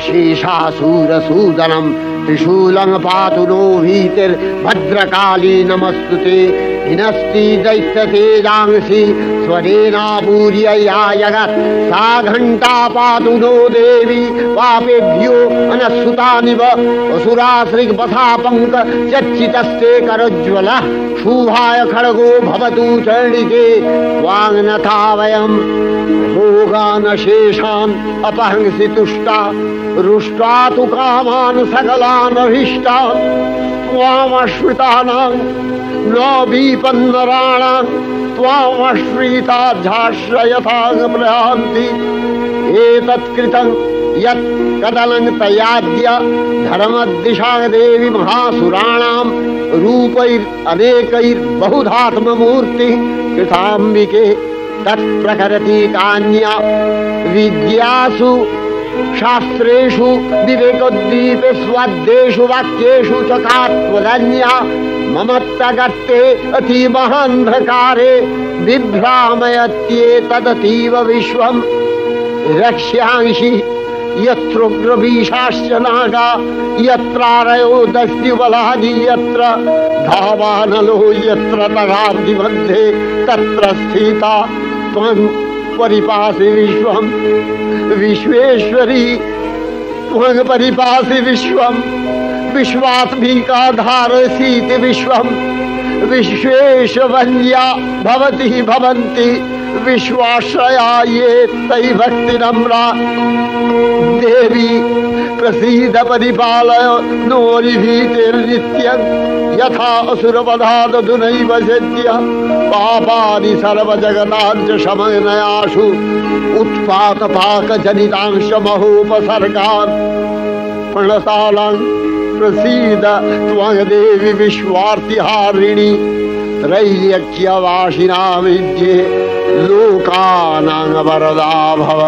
Speaker 1: शेषासूरसूदनं त्रिशूलं पातु नो भीतिर्भद्रकाली नमस्तुते हिनस्ति दैत्यतेजांसि स्वरेणापूर्यया जगत् सा घण्टा पातु नो देवी पापेभ्यो अनस्सुतानिव असुराश्रिगपथापङ्क चर्चितस्ते करोज्ज्वलः शुभाय खड्गो भवतु चण्डिके वाङ्नथा वयं भोगानशेषान् अपहंसि तुष्टा रुष्टा तु कामान् सकलान् अभीष्टान् त्वामश्रितानां न विपन्नराणां त्वामश्रिताध्याश्रयथागमयान्ति एतत्कृतं यत् कदनं तयाद्य धर्मदिशा देवी महासुराणां रूपैरनेकैर्बहुधात्ममूर्तिः कृताम्बिके तत्प्रकरति कान्या विद्यासु शास्त्रेषु विवेकोद्दीपे स्वाद्येषु वाक्येषु च कात्वदन्या ममत्तगत्ते अतिमहान्धकारे बिभ्रामयत्येतदतीव विश्वं रक्ष्यांसि यत्रोग्रवीशाश्च नागा यत्रारयो दस्युबलानि यत्र धावानलो यत्र तगाब्धि मध्ये तत्र स्थिता त्वं परिपासि विश्वं विश्वेश्वरी त्वं परिपासि विश्वं विश्वात्मिका धारसीति विश्वं विश्वेशवन्या भवति भवन्ति विश्वाश्रया ये तयि भक्ति नम्रा देवी प्रसीद परिपालय नोरिभीतिर्नित्यं यथा असुरवधादधुनैव सद्य पापानि सर्वजगताञ्च शमनयाशु उत्पातपाकजनितांश महोपसर्गान् प्रणशालां प्रसीद त्वं देवी विश्वार्तिहारिणी त्रैलोक्यवासिनां विद्ये लोकानां वरदा भव।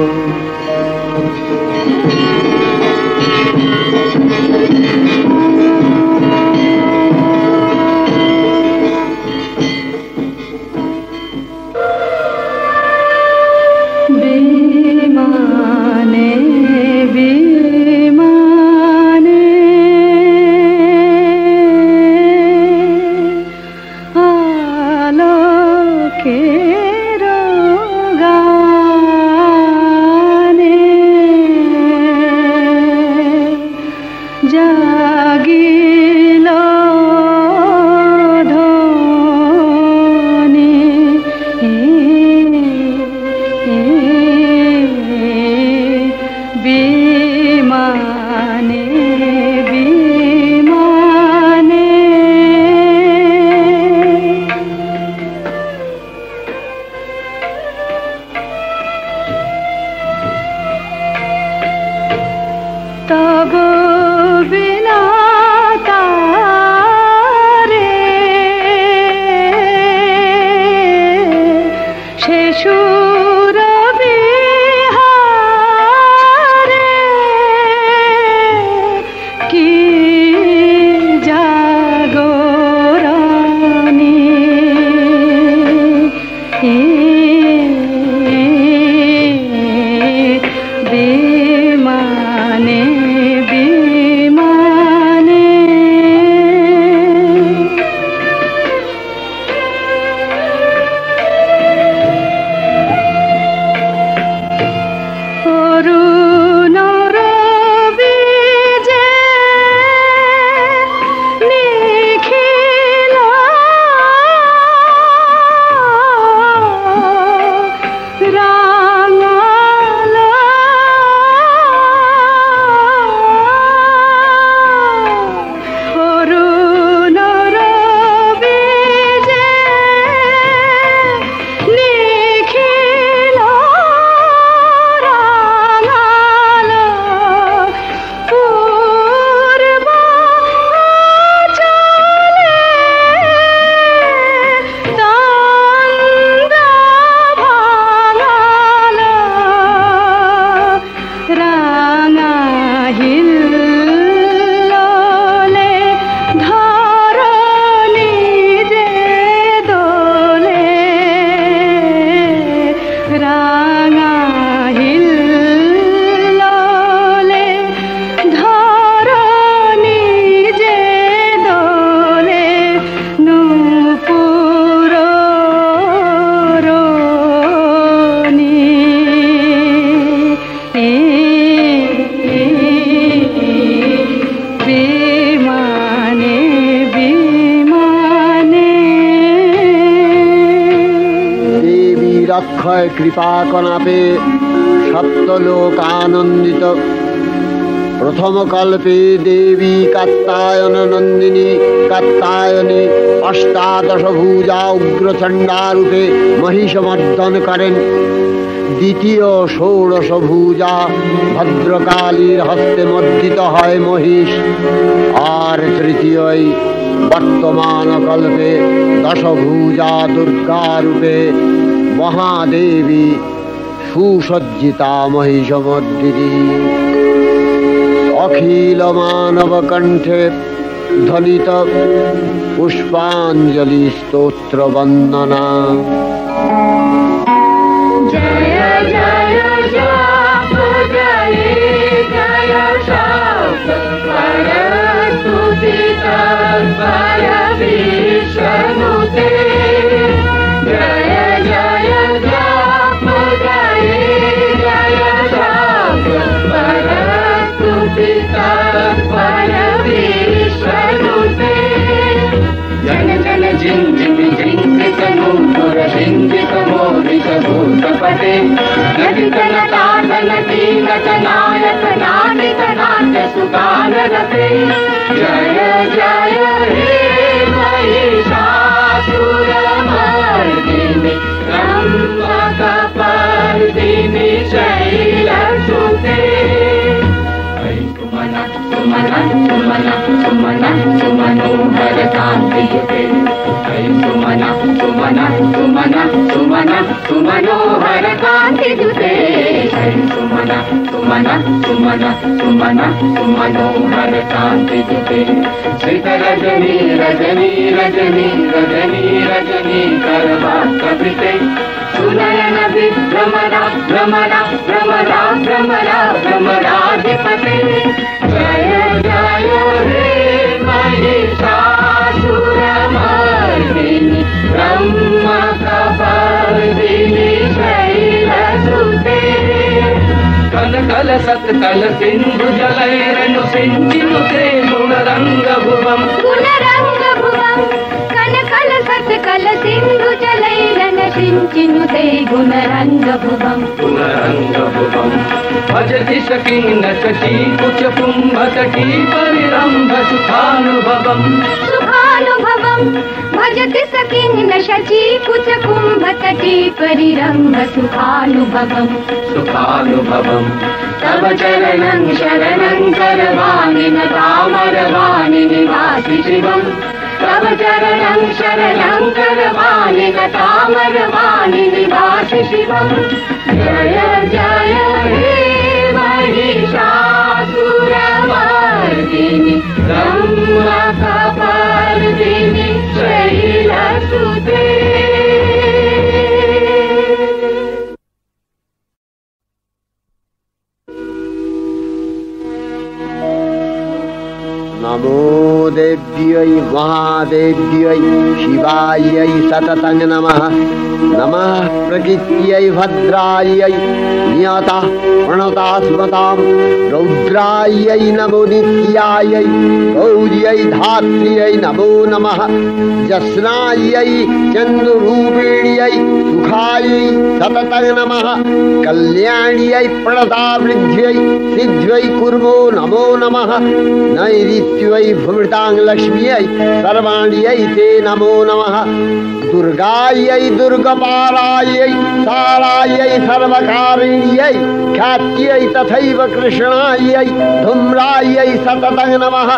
Speaker 1: অক্ষয় কৃপা কনাপে সপ্তলোক আনন্দিত। প্রথম কল্পে দেবী কাত্যায়ন নন্দিনী কাত্যায়নী অষ্টাদশ ভুজা উগ্রচণ্ডারূপে মহিষমর্দন করেন। দ্বিতীয় ষোড়শ ভুজা ভদ্রকালীর হস্তে মর্দিত হয় মহিষ। আর তৃতীয়ই বর্তমান কল্পে দশভুজা দুর্গারূপে মহাদেবী সুসজ্জিতা মহিষমর্দিনী। অখিল মানব কণ্ঠে ধ্বনিত পুষ্পাঞ্জলি স্তোত্র বন্দনা।
Speaker 2: জয় জয় জয় জয় जय जय जप जय जय जप परस्तुति तत्पर विश्वरूपे जन जन जिंजित जिंकित नूपुर जिंकित मोदित भूतपते नटितन ताटन कीनक नायक नाटित नाट्य सुगान रते जय जय हे महिषासुरमर्दिनि रम्भकपर्दिनि शैलसुते सुमन सुमन सुमन सुमनोहर कान्तियुते सुमन सुमन सुमन सुमन सुमनोहर कान्तियुते सुमन सुमन सुमन सुमन सुमनोहर कान्तियुते श्रित रजनी रजनी रजनी रजनी रजनी करवाकपिते सुनयन विभ्रमरा भ्रमरा भ्रमरा भ्रमरा भ्रमराधिपते जय जय हे महिषासुरमर्दिनि रम्भकपर्दिनि शैलसुते कल कल सत्कल सिंधु जलैरनु सिंचिनुते गुणरंग भुवम् कनकल सत्कल सिंधु जलैरन सिंचिनुते गुणरंग भुवम् भजति सकीन शशी कुच कुंभतटी परिरंभ सुखानुभवम् भजति सकीन शची कुच कुंभतटी परिरंभ सुखानुभवम् तव चरणं शरणं करवाणि न तामरवाणि निवासि शिवम् तव चरणं शरणं करवाणि न तामरवाणि निवासि शिवम् जय जय हे महिषासुरमर्दिनि रम्भकपर्दिनि शैलसुते
Speaker 1: नमो देव्यै महादेव्यै शिवायै सततं नमः नमः प्रकृत्यै भद्रायै नियतः प्रणता स्मतां रौद्रायै नमो नित्यायै गौर्यै धात्र्यै नमो नमः जस्नायै चन्द्ररूपिण्यै सुखायै सततं नमः कल्याण्यै प्रणतावृद्ध्यै सिद्ध्यै कुर्मो नमो नमः नैऋत्यै भूमृतां लक्ष्म्यै सर्वाण्यै ते नमो नमः दुर्गायै दुर्गपालायै सारायै सर्वकारिण्यै ख्यात्यै तथैव कृष्णायै धूम्रायै सततं नमः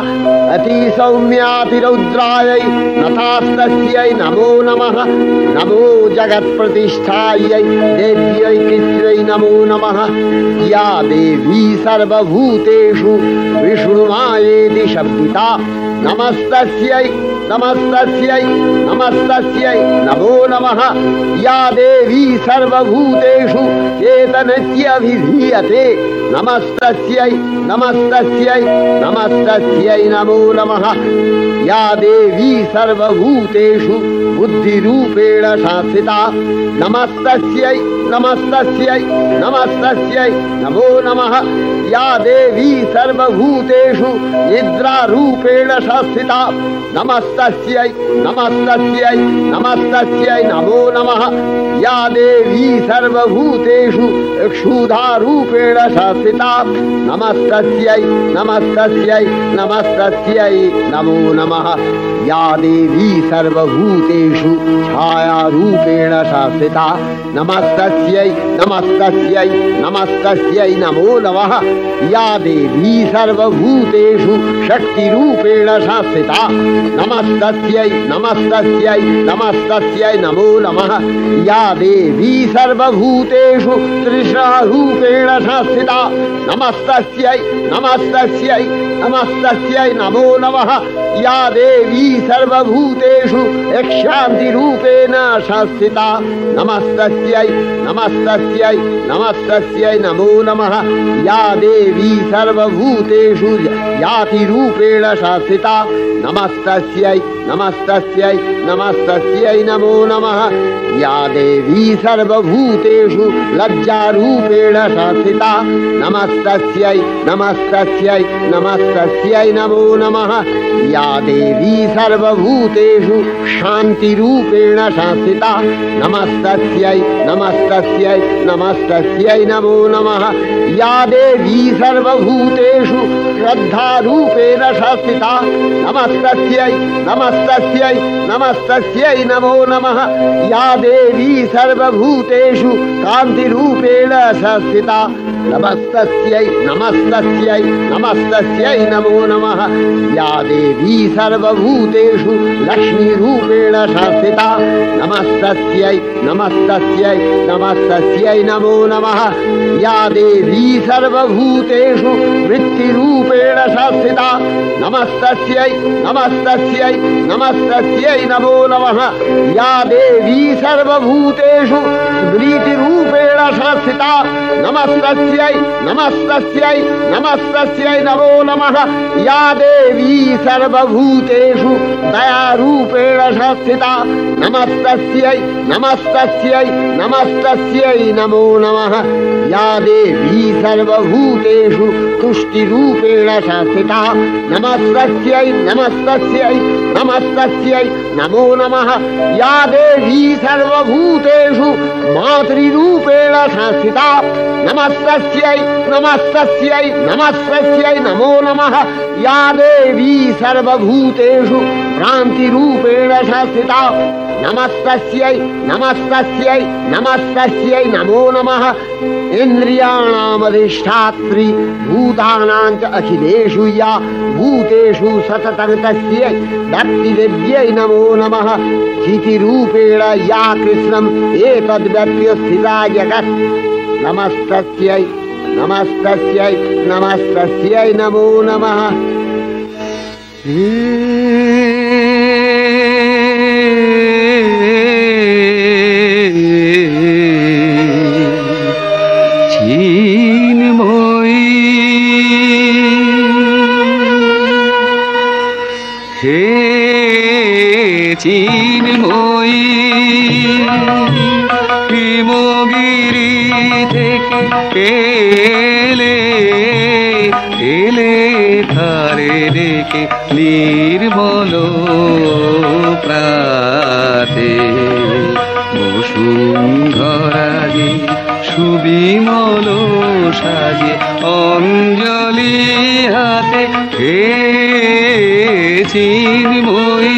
Speaker 1: अतिसौम्यातिरौद्रायै नतास्तस्यै नमो नमः नमो जगत्प्रतिष्ठायै देव्यै कृत्यै नमो नमः या देवी सर्वभूतेषु विष्णुमायेति शब्दिता नमस्तस्यै नमस्तस्यै नमस्तस्यै नमो नमः या देवी सर्वभूतेषु चेतनस्यभिधीयते नमस्तस्यै नमस्तस्यै नमस्तस्यै नमो नमः या देवी सर्वभूतेषु बुद्धिरूपेण संस्थिता नमस्तस्यै नमस्तस्यै नमस्तस्यै नमो नमः या देवी सर्वभूतेषु निद्रारूपेण संस्थिता नमस्तस्यै नमस्तस्यै नमस्तस्यै नमो नमः या देवी सर्वभूतेषु क्षुधारूपेण संस्थिता नमस्तस्यै नमस्तस्यै नमस्तस्यै नमो नमः या देवी सर्वभूतेषु छायारूपेण संस्थिता नमस्तस्यै नमस्तस्यै नमस्तस्यै नमो नमः या देवी सर्वभूतेषु शक्तिरूपेण संस्थिता नमस्तस्यै नमस्तस्यै नमस्तस्यै नमो नमः या देवी सर्वभूतेषु तृष्णारूपेण संस्थिता नमस्तस्यै नमस्तस्यै नमस्तस्यै नमो नमः या देवी सर्वभूतेषु शान्तिरूपेण संस्थिता नमस्तस्यै नमस्तस्यै नमस्तस्यै नमो नमः या देवी सर्वभूतेषु यातिरूपेण शासिता नमस्तस्यै नमस्तस्यै नमस्तस्यै नमो नमः। या देवी सर्वभूतेषु लज्जारूपेण शासिता नमस्तस्यै नमस्तस्यै नमस्तस्यै नमो नमः। या देवी सर्वभूतेषु शान्तिरूपेण शासिता नमस्तस्यै नमस्तस्यै नमस्तस्यै नमो नमः। या देवी सर्वभूतेषु श्रद्धारूपेण शासिता नमस्तस्यै नमस्तस्यै नमस्तस्यै नमो नमः। या देवी सर्वभूतेषु कान्तिरूपेण शासिता नमस्तस्यै नमस्तस्यै नमस्तस्यै नमो नमः। या देवी सर्वभूतेषु लक्ष्मीरूपेण शासिता नमस्तस्यै नमस्तस्यै नमस्तस्यै नमो नमः। या देवी सर्वभूतेषु वृत्तिरूपेण शासिता नमस्तस्यै नमस्तस्यै नमस्तस्यै नमो नमः। या देवी सर्वभूतेषु स्मृतिरूपेण शासिता नमस्तस्यै नमस्तस्यै नमस्तस्यै नमो नमः। या देवी सर्वभूतेषु दयारूपेण शासिता नमस्तस्यै नमस्तस्यै नमस्तस्यै नमो नमः। या देवी सर्वभूतेषु तुष्टिरूपेण शासिता नमस्तस्यै नमस्तस्यै नमस्तस्यै नमो नमः। या देवी सर्वभूतेषु मातृरूपेण शासिता नमस्तस्यै नमस्तस्यै नमस्तस्यै नमो नमः। या देवी सर्वभूतेषु भ्रान्तिरूपेण शासिता नमस्तस्यै नमस्तस्यै नमस्तस्यै नमो नमः। इन्द्रियाणामधिष्ठात्री भूतानां च अखिलेषु या भूतेषु सततं तस्यै भक्तिदेव्यै नमो नमः। स्थितिरूपेण या कृष्णम् एतद्व्यवस्थिता जगत् नमस्तस्यै नमस्तस्यै नमस्तस्यै नमो नमः।
Speaker 3: চিন্ময়ী হিমগিরি থেকে এলে এলে ধারে দেখে নির্মল প্রাতে বসুন্ধরাজে সুবিমল সাজে অঞ্জলি হাতে হে চিন্ময়ী।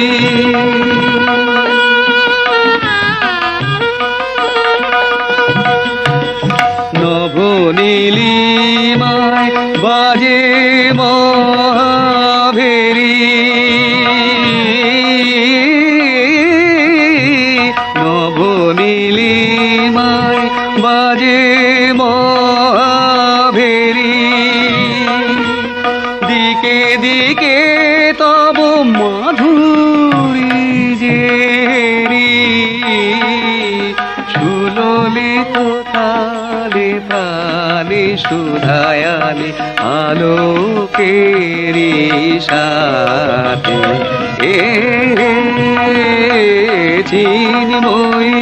Speaker 3: নবনীলিমায় বাজে মহাভেরি নবনীলিমায় বাজে মহাভেরি দিকে দিকে তব মাধুরী জেরি সুললিত তালে তালে সুধায়ালে আলোকেরি সাথে এ চিন্ময়ী।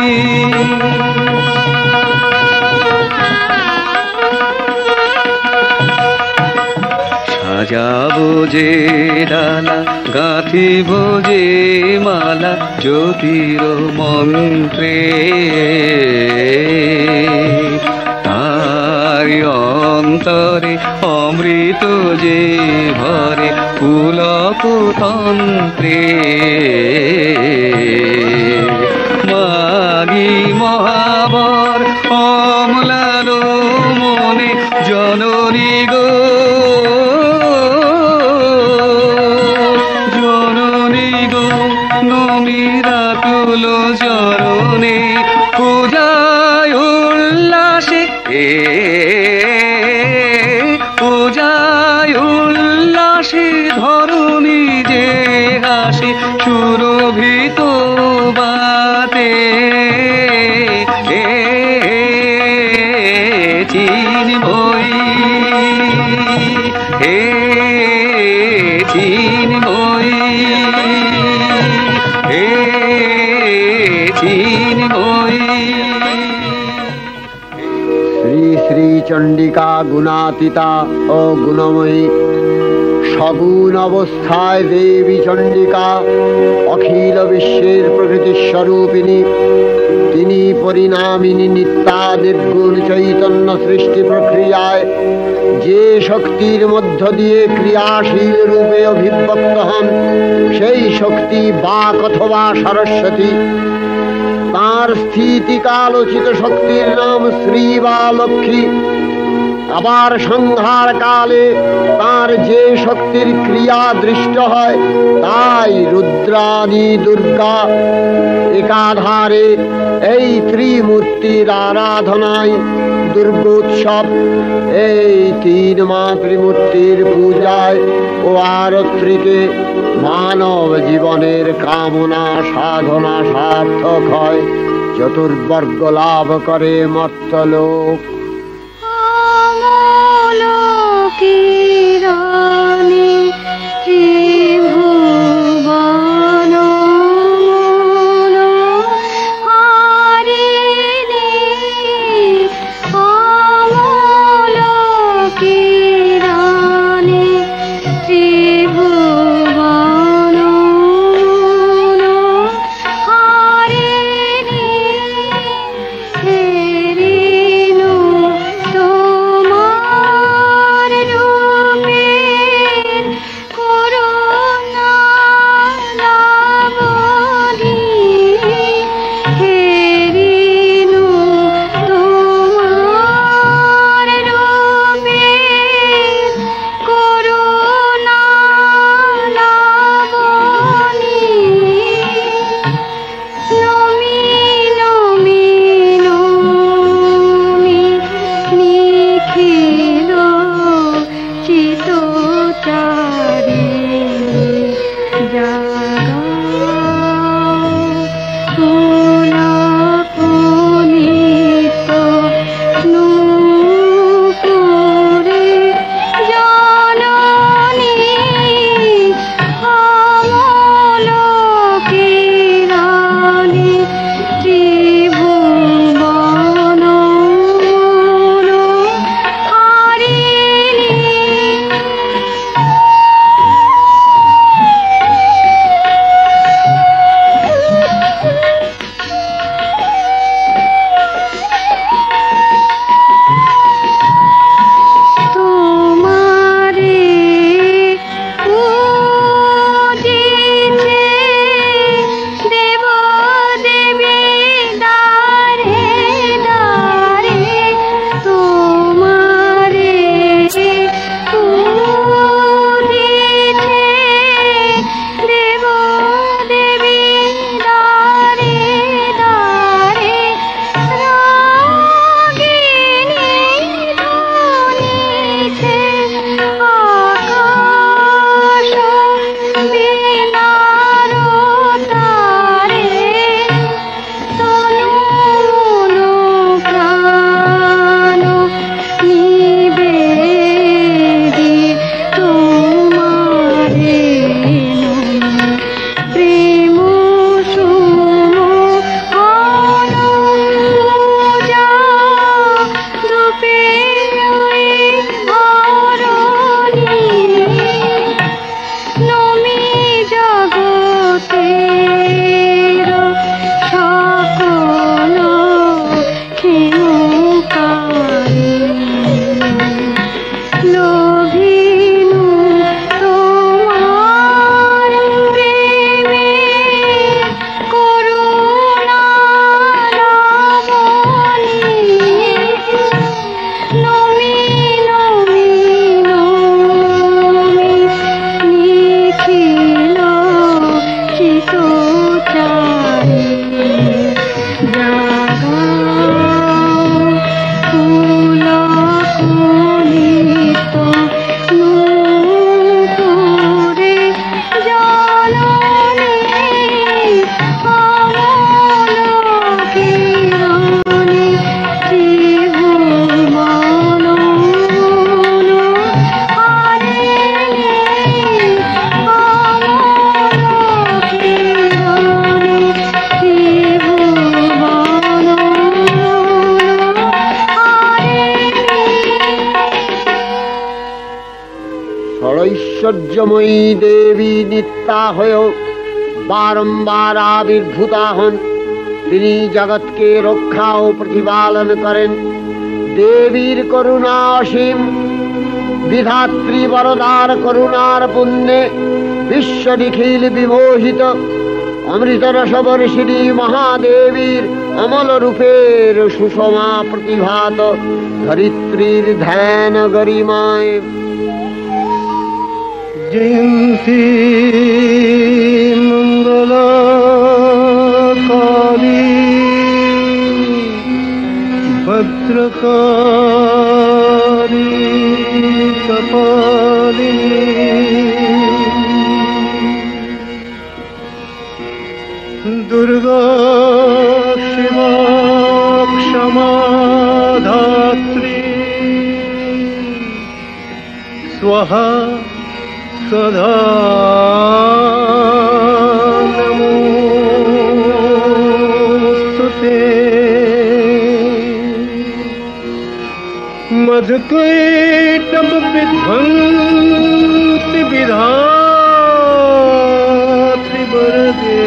Speaker 3: সাজাবো যে ডালা গাঁথিব যে মালা জ্যোতির মন্ত্রে তারি অন্তরে অমৃত যে ভরে পুলক তন্ত্রে মাগি মহাবর অম্লান মনে জননী গো জননী গো নমিরা তুল চরণে পূজায় উল্লাসে পূজায় উল্লাসে ধরণী যে হাসে সুরভিত বাতে চিন্ময়ী। হে চিন্ময়ী, হে চিন্ময়ী।
Speaker 1: শ্রী শ্রী চণ্ডিকা গুণাতীতা ও গুণময়ী, সগুণ অবস্থায় দেবী চণ্ডিকা অখিল বিশ্বের প্রকৃতি স্বরূপিণী। তিনি পরিণামিনী নিত্যা নির্গুণ চৈতন্য সৃষ্টি প্রক্রিয়ায় যে শক্তির মধ্য দিয়ে ক্রিয়াশীল রূপে অভিব্যক্ত হন, সেই শক্তি বাক অথবা সরস্বতী। তাঁর স্থিতিকালোচিত শক্তির নাম শ্রী বা লক্ষ্মী। আবার সংহার কালে তার যে শক্তির ক্রিয়া দৃষ্ট হয়, তাই রুদ্রাণী দুর্গা। একাধারে এই ত্রিমূর্তির আরাধনায় দুর্গোৎসব। এই তিন মাতৃমূর্তির পূজায় ও আরত্রিকে মানব জীবনের কামনা সাধনা সার্থক হয়, চতুর্বর্গ লাভ করে মর্তলোক।
Speaker 2: রানী ত্রিভুবন হারিণী, অমলকি রানী ত্রিভুবন হারিণী, হেরিনু
Speaker 1: ঐশ্বর্যময়ী দেবী নিত্যা হয়েও বারম্বার আবির্ভূতা হন। তিনি জগৎকে রক্ষা ও প্রতিপালন করেন। দেবীর করুণা অসীম, বিধাত্রী বরদার করুণার পুণ্যে বিশ্ব নিখিল বিমোহিত। অমৃত রসবর্ষিণী মহাদেবীর অমল রূপের সুষমা প্রতিভাত ধরিত্রীর ধ্যান গরিমায়।
Speaker 3: জয়ন্তী মঙ্গলাকালী ভদ্রকালী কপালিনী দুর্গা শিবা ক্ষমা ধাত্রী স্বাহা সদা নমোস্তুতে। मधुकैटभ विध्वंसि विधात्रि वरदे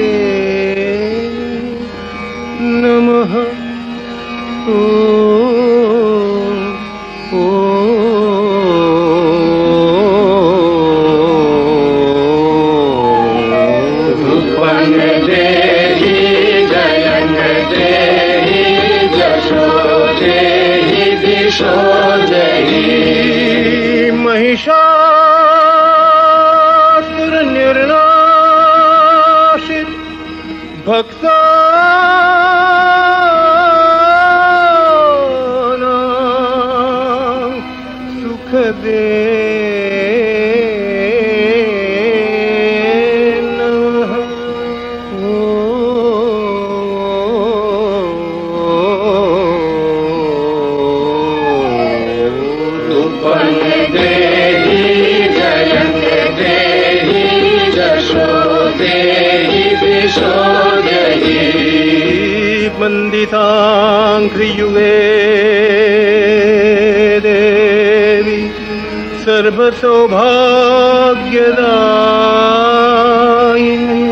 Speaker 3: नमः। ॐ महिषासुर निर्नाशित भक्तानां सुख दे नमः। वन्दिताङ्घ्रियुगे देवी सर्वसौभाग्यदायिनी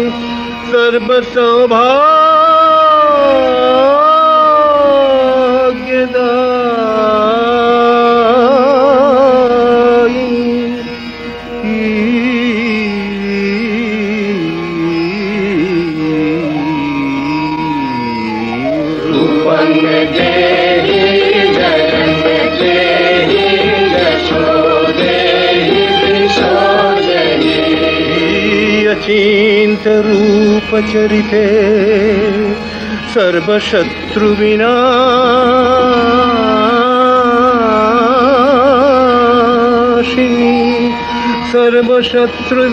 Speaker 3: अचिंत रूप चरिते सर्वशत्रु विनाशिनी सर्वशत्रु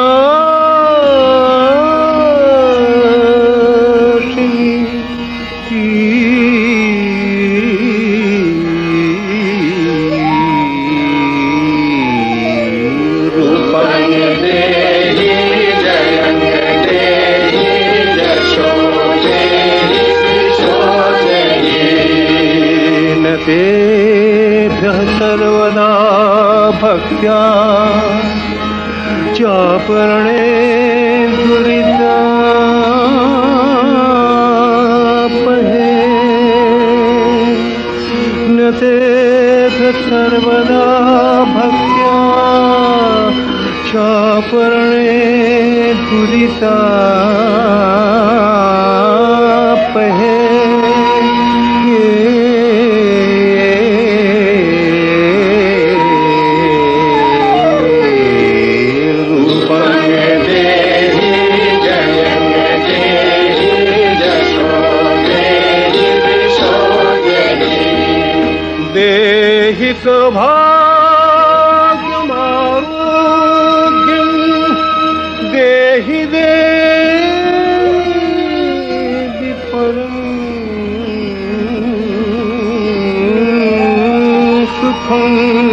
Speaker 3: तेभ्यः सर्वदा भक्त्या चापरणे दुरितापहे न तेभ्यः सर्वदा भक्त्या चापरणे दुरितापहे। देहि सौभाग्यमारोग्यं देहि देहि परं सुखं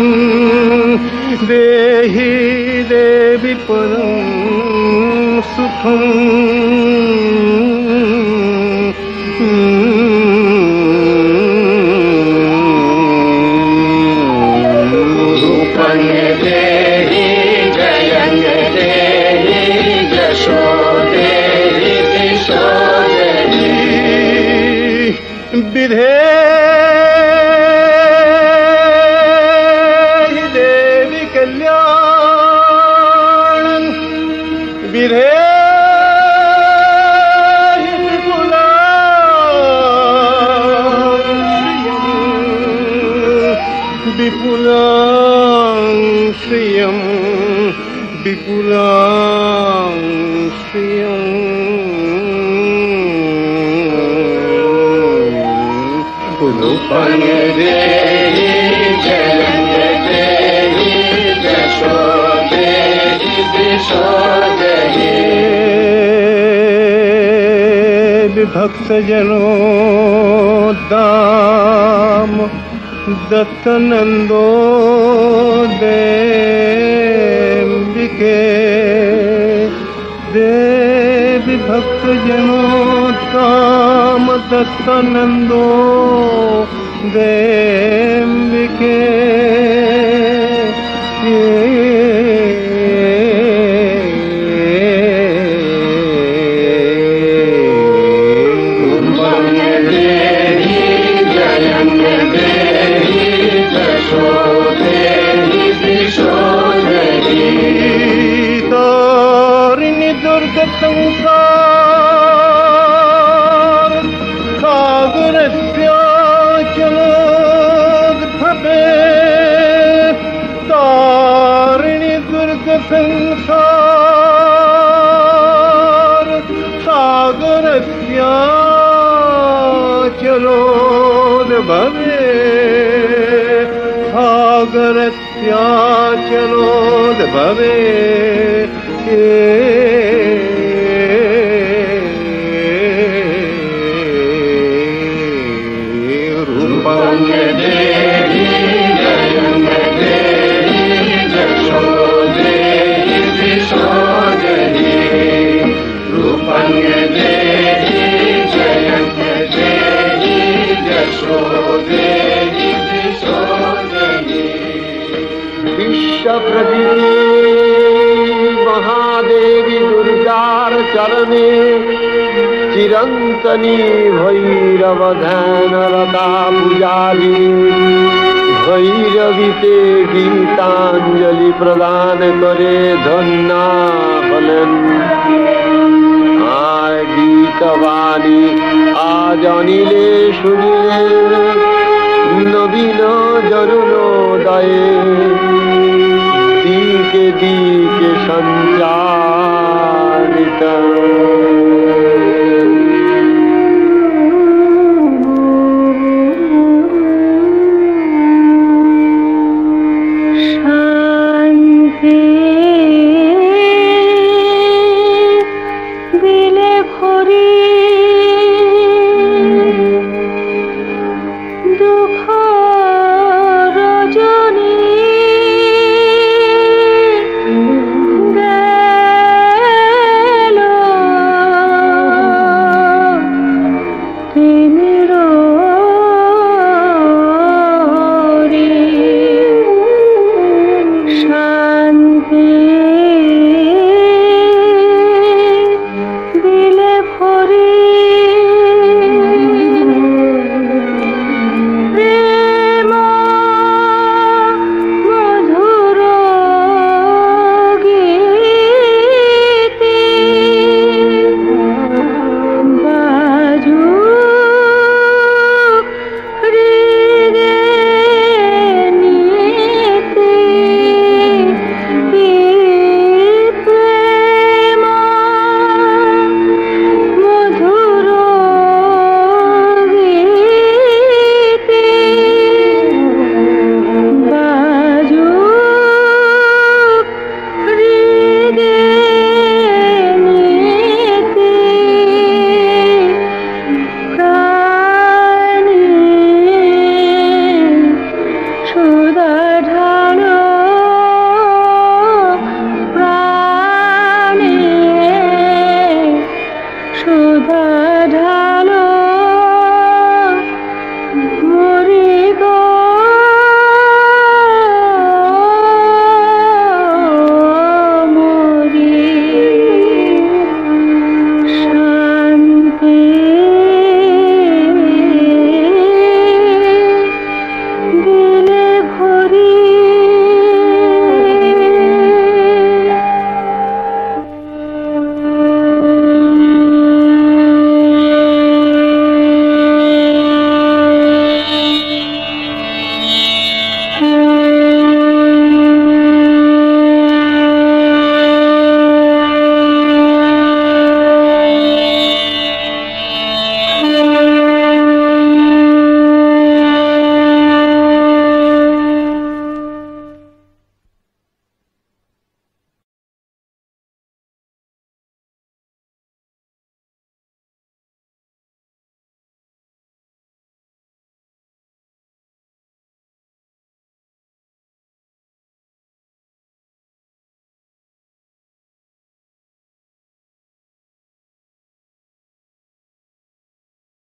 Speaker 3: देहि देवि परं सुखं। रूपं देहि विपुलां श्रियं रूपं देहि जयं देहि यशो देहि दिशो देहि विभक्त जनोद्दाम दत्तनंदो देविके देवी भक्त जनोत्तम दत्तनंदो देविके संसार सागरस्याचलोद्भवे तारिणि दुर्ग संसार सागरस्याचलोद्भवे सागरस्याचलोद्भवे रूपं देहि जयं देहि यशो देहि दिशो देहि रूपं देहि जयं देहि यशो देहि दिशो देहि
Speaker 1: विश्वप्रदिनी महादेवी दुर्गार चरणे चिरंतनी भैरव ध्यानरता पुजारी भैरवी ते गीतांजलि प्रदान करे धन्ना बलन आय गीतवाणी आज अनिले सुनिले नवीन जरुणोदये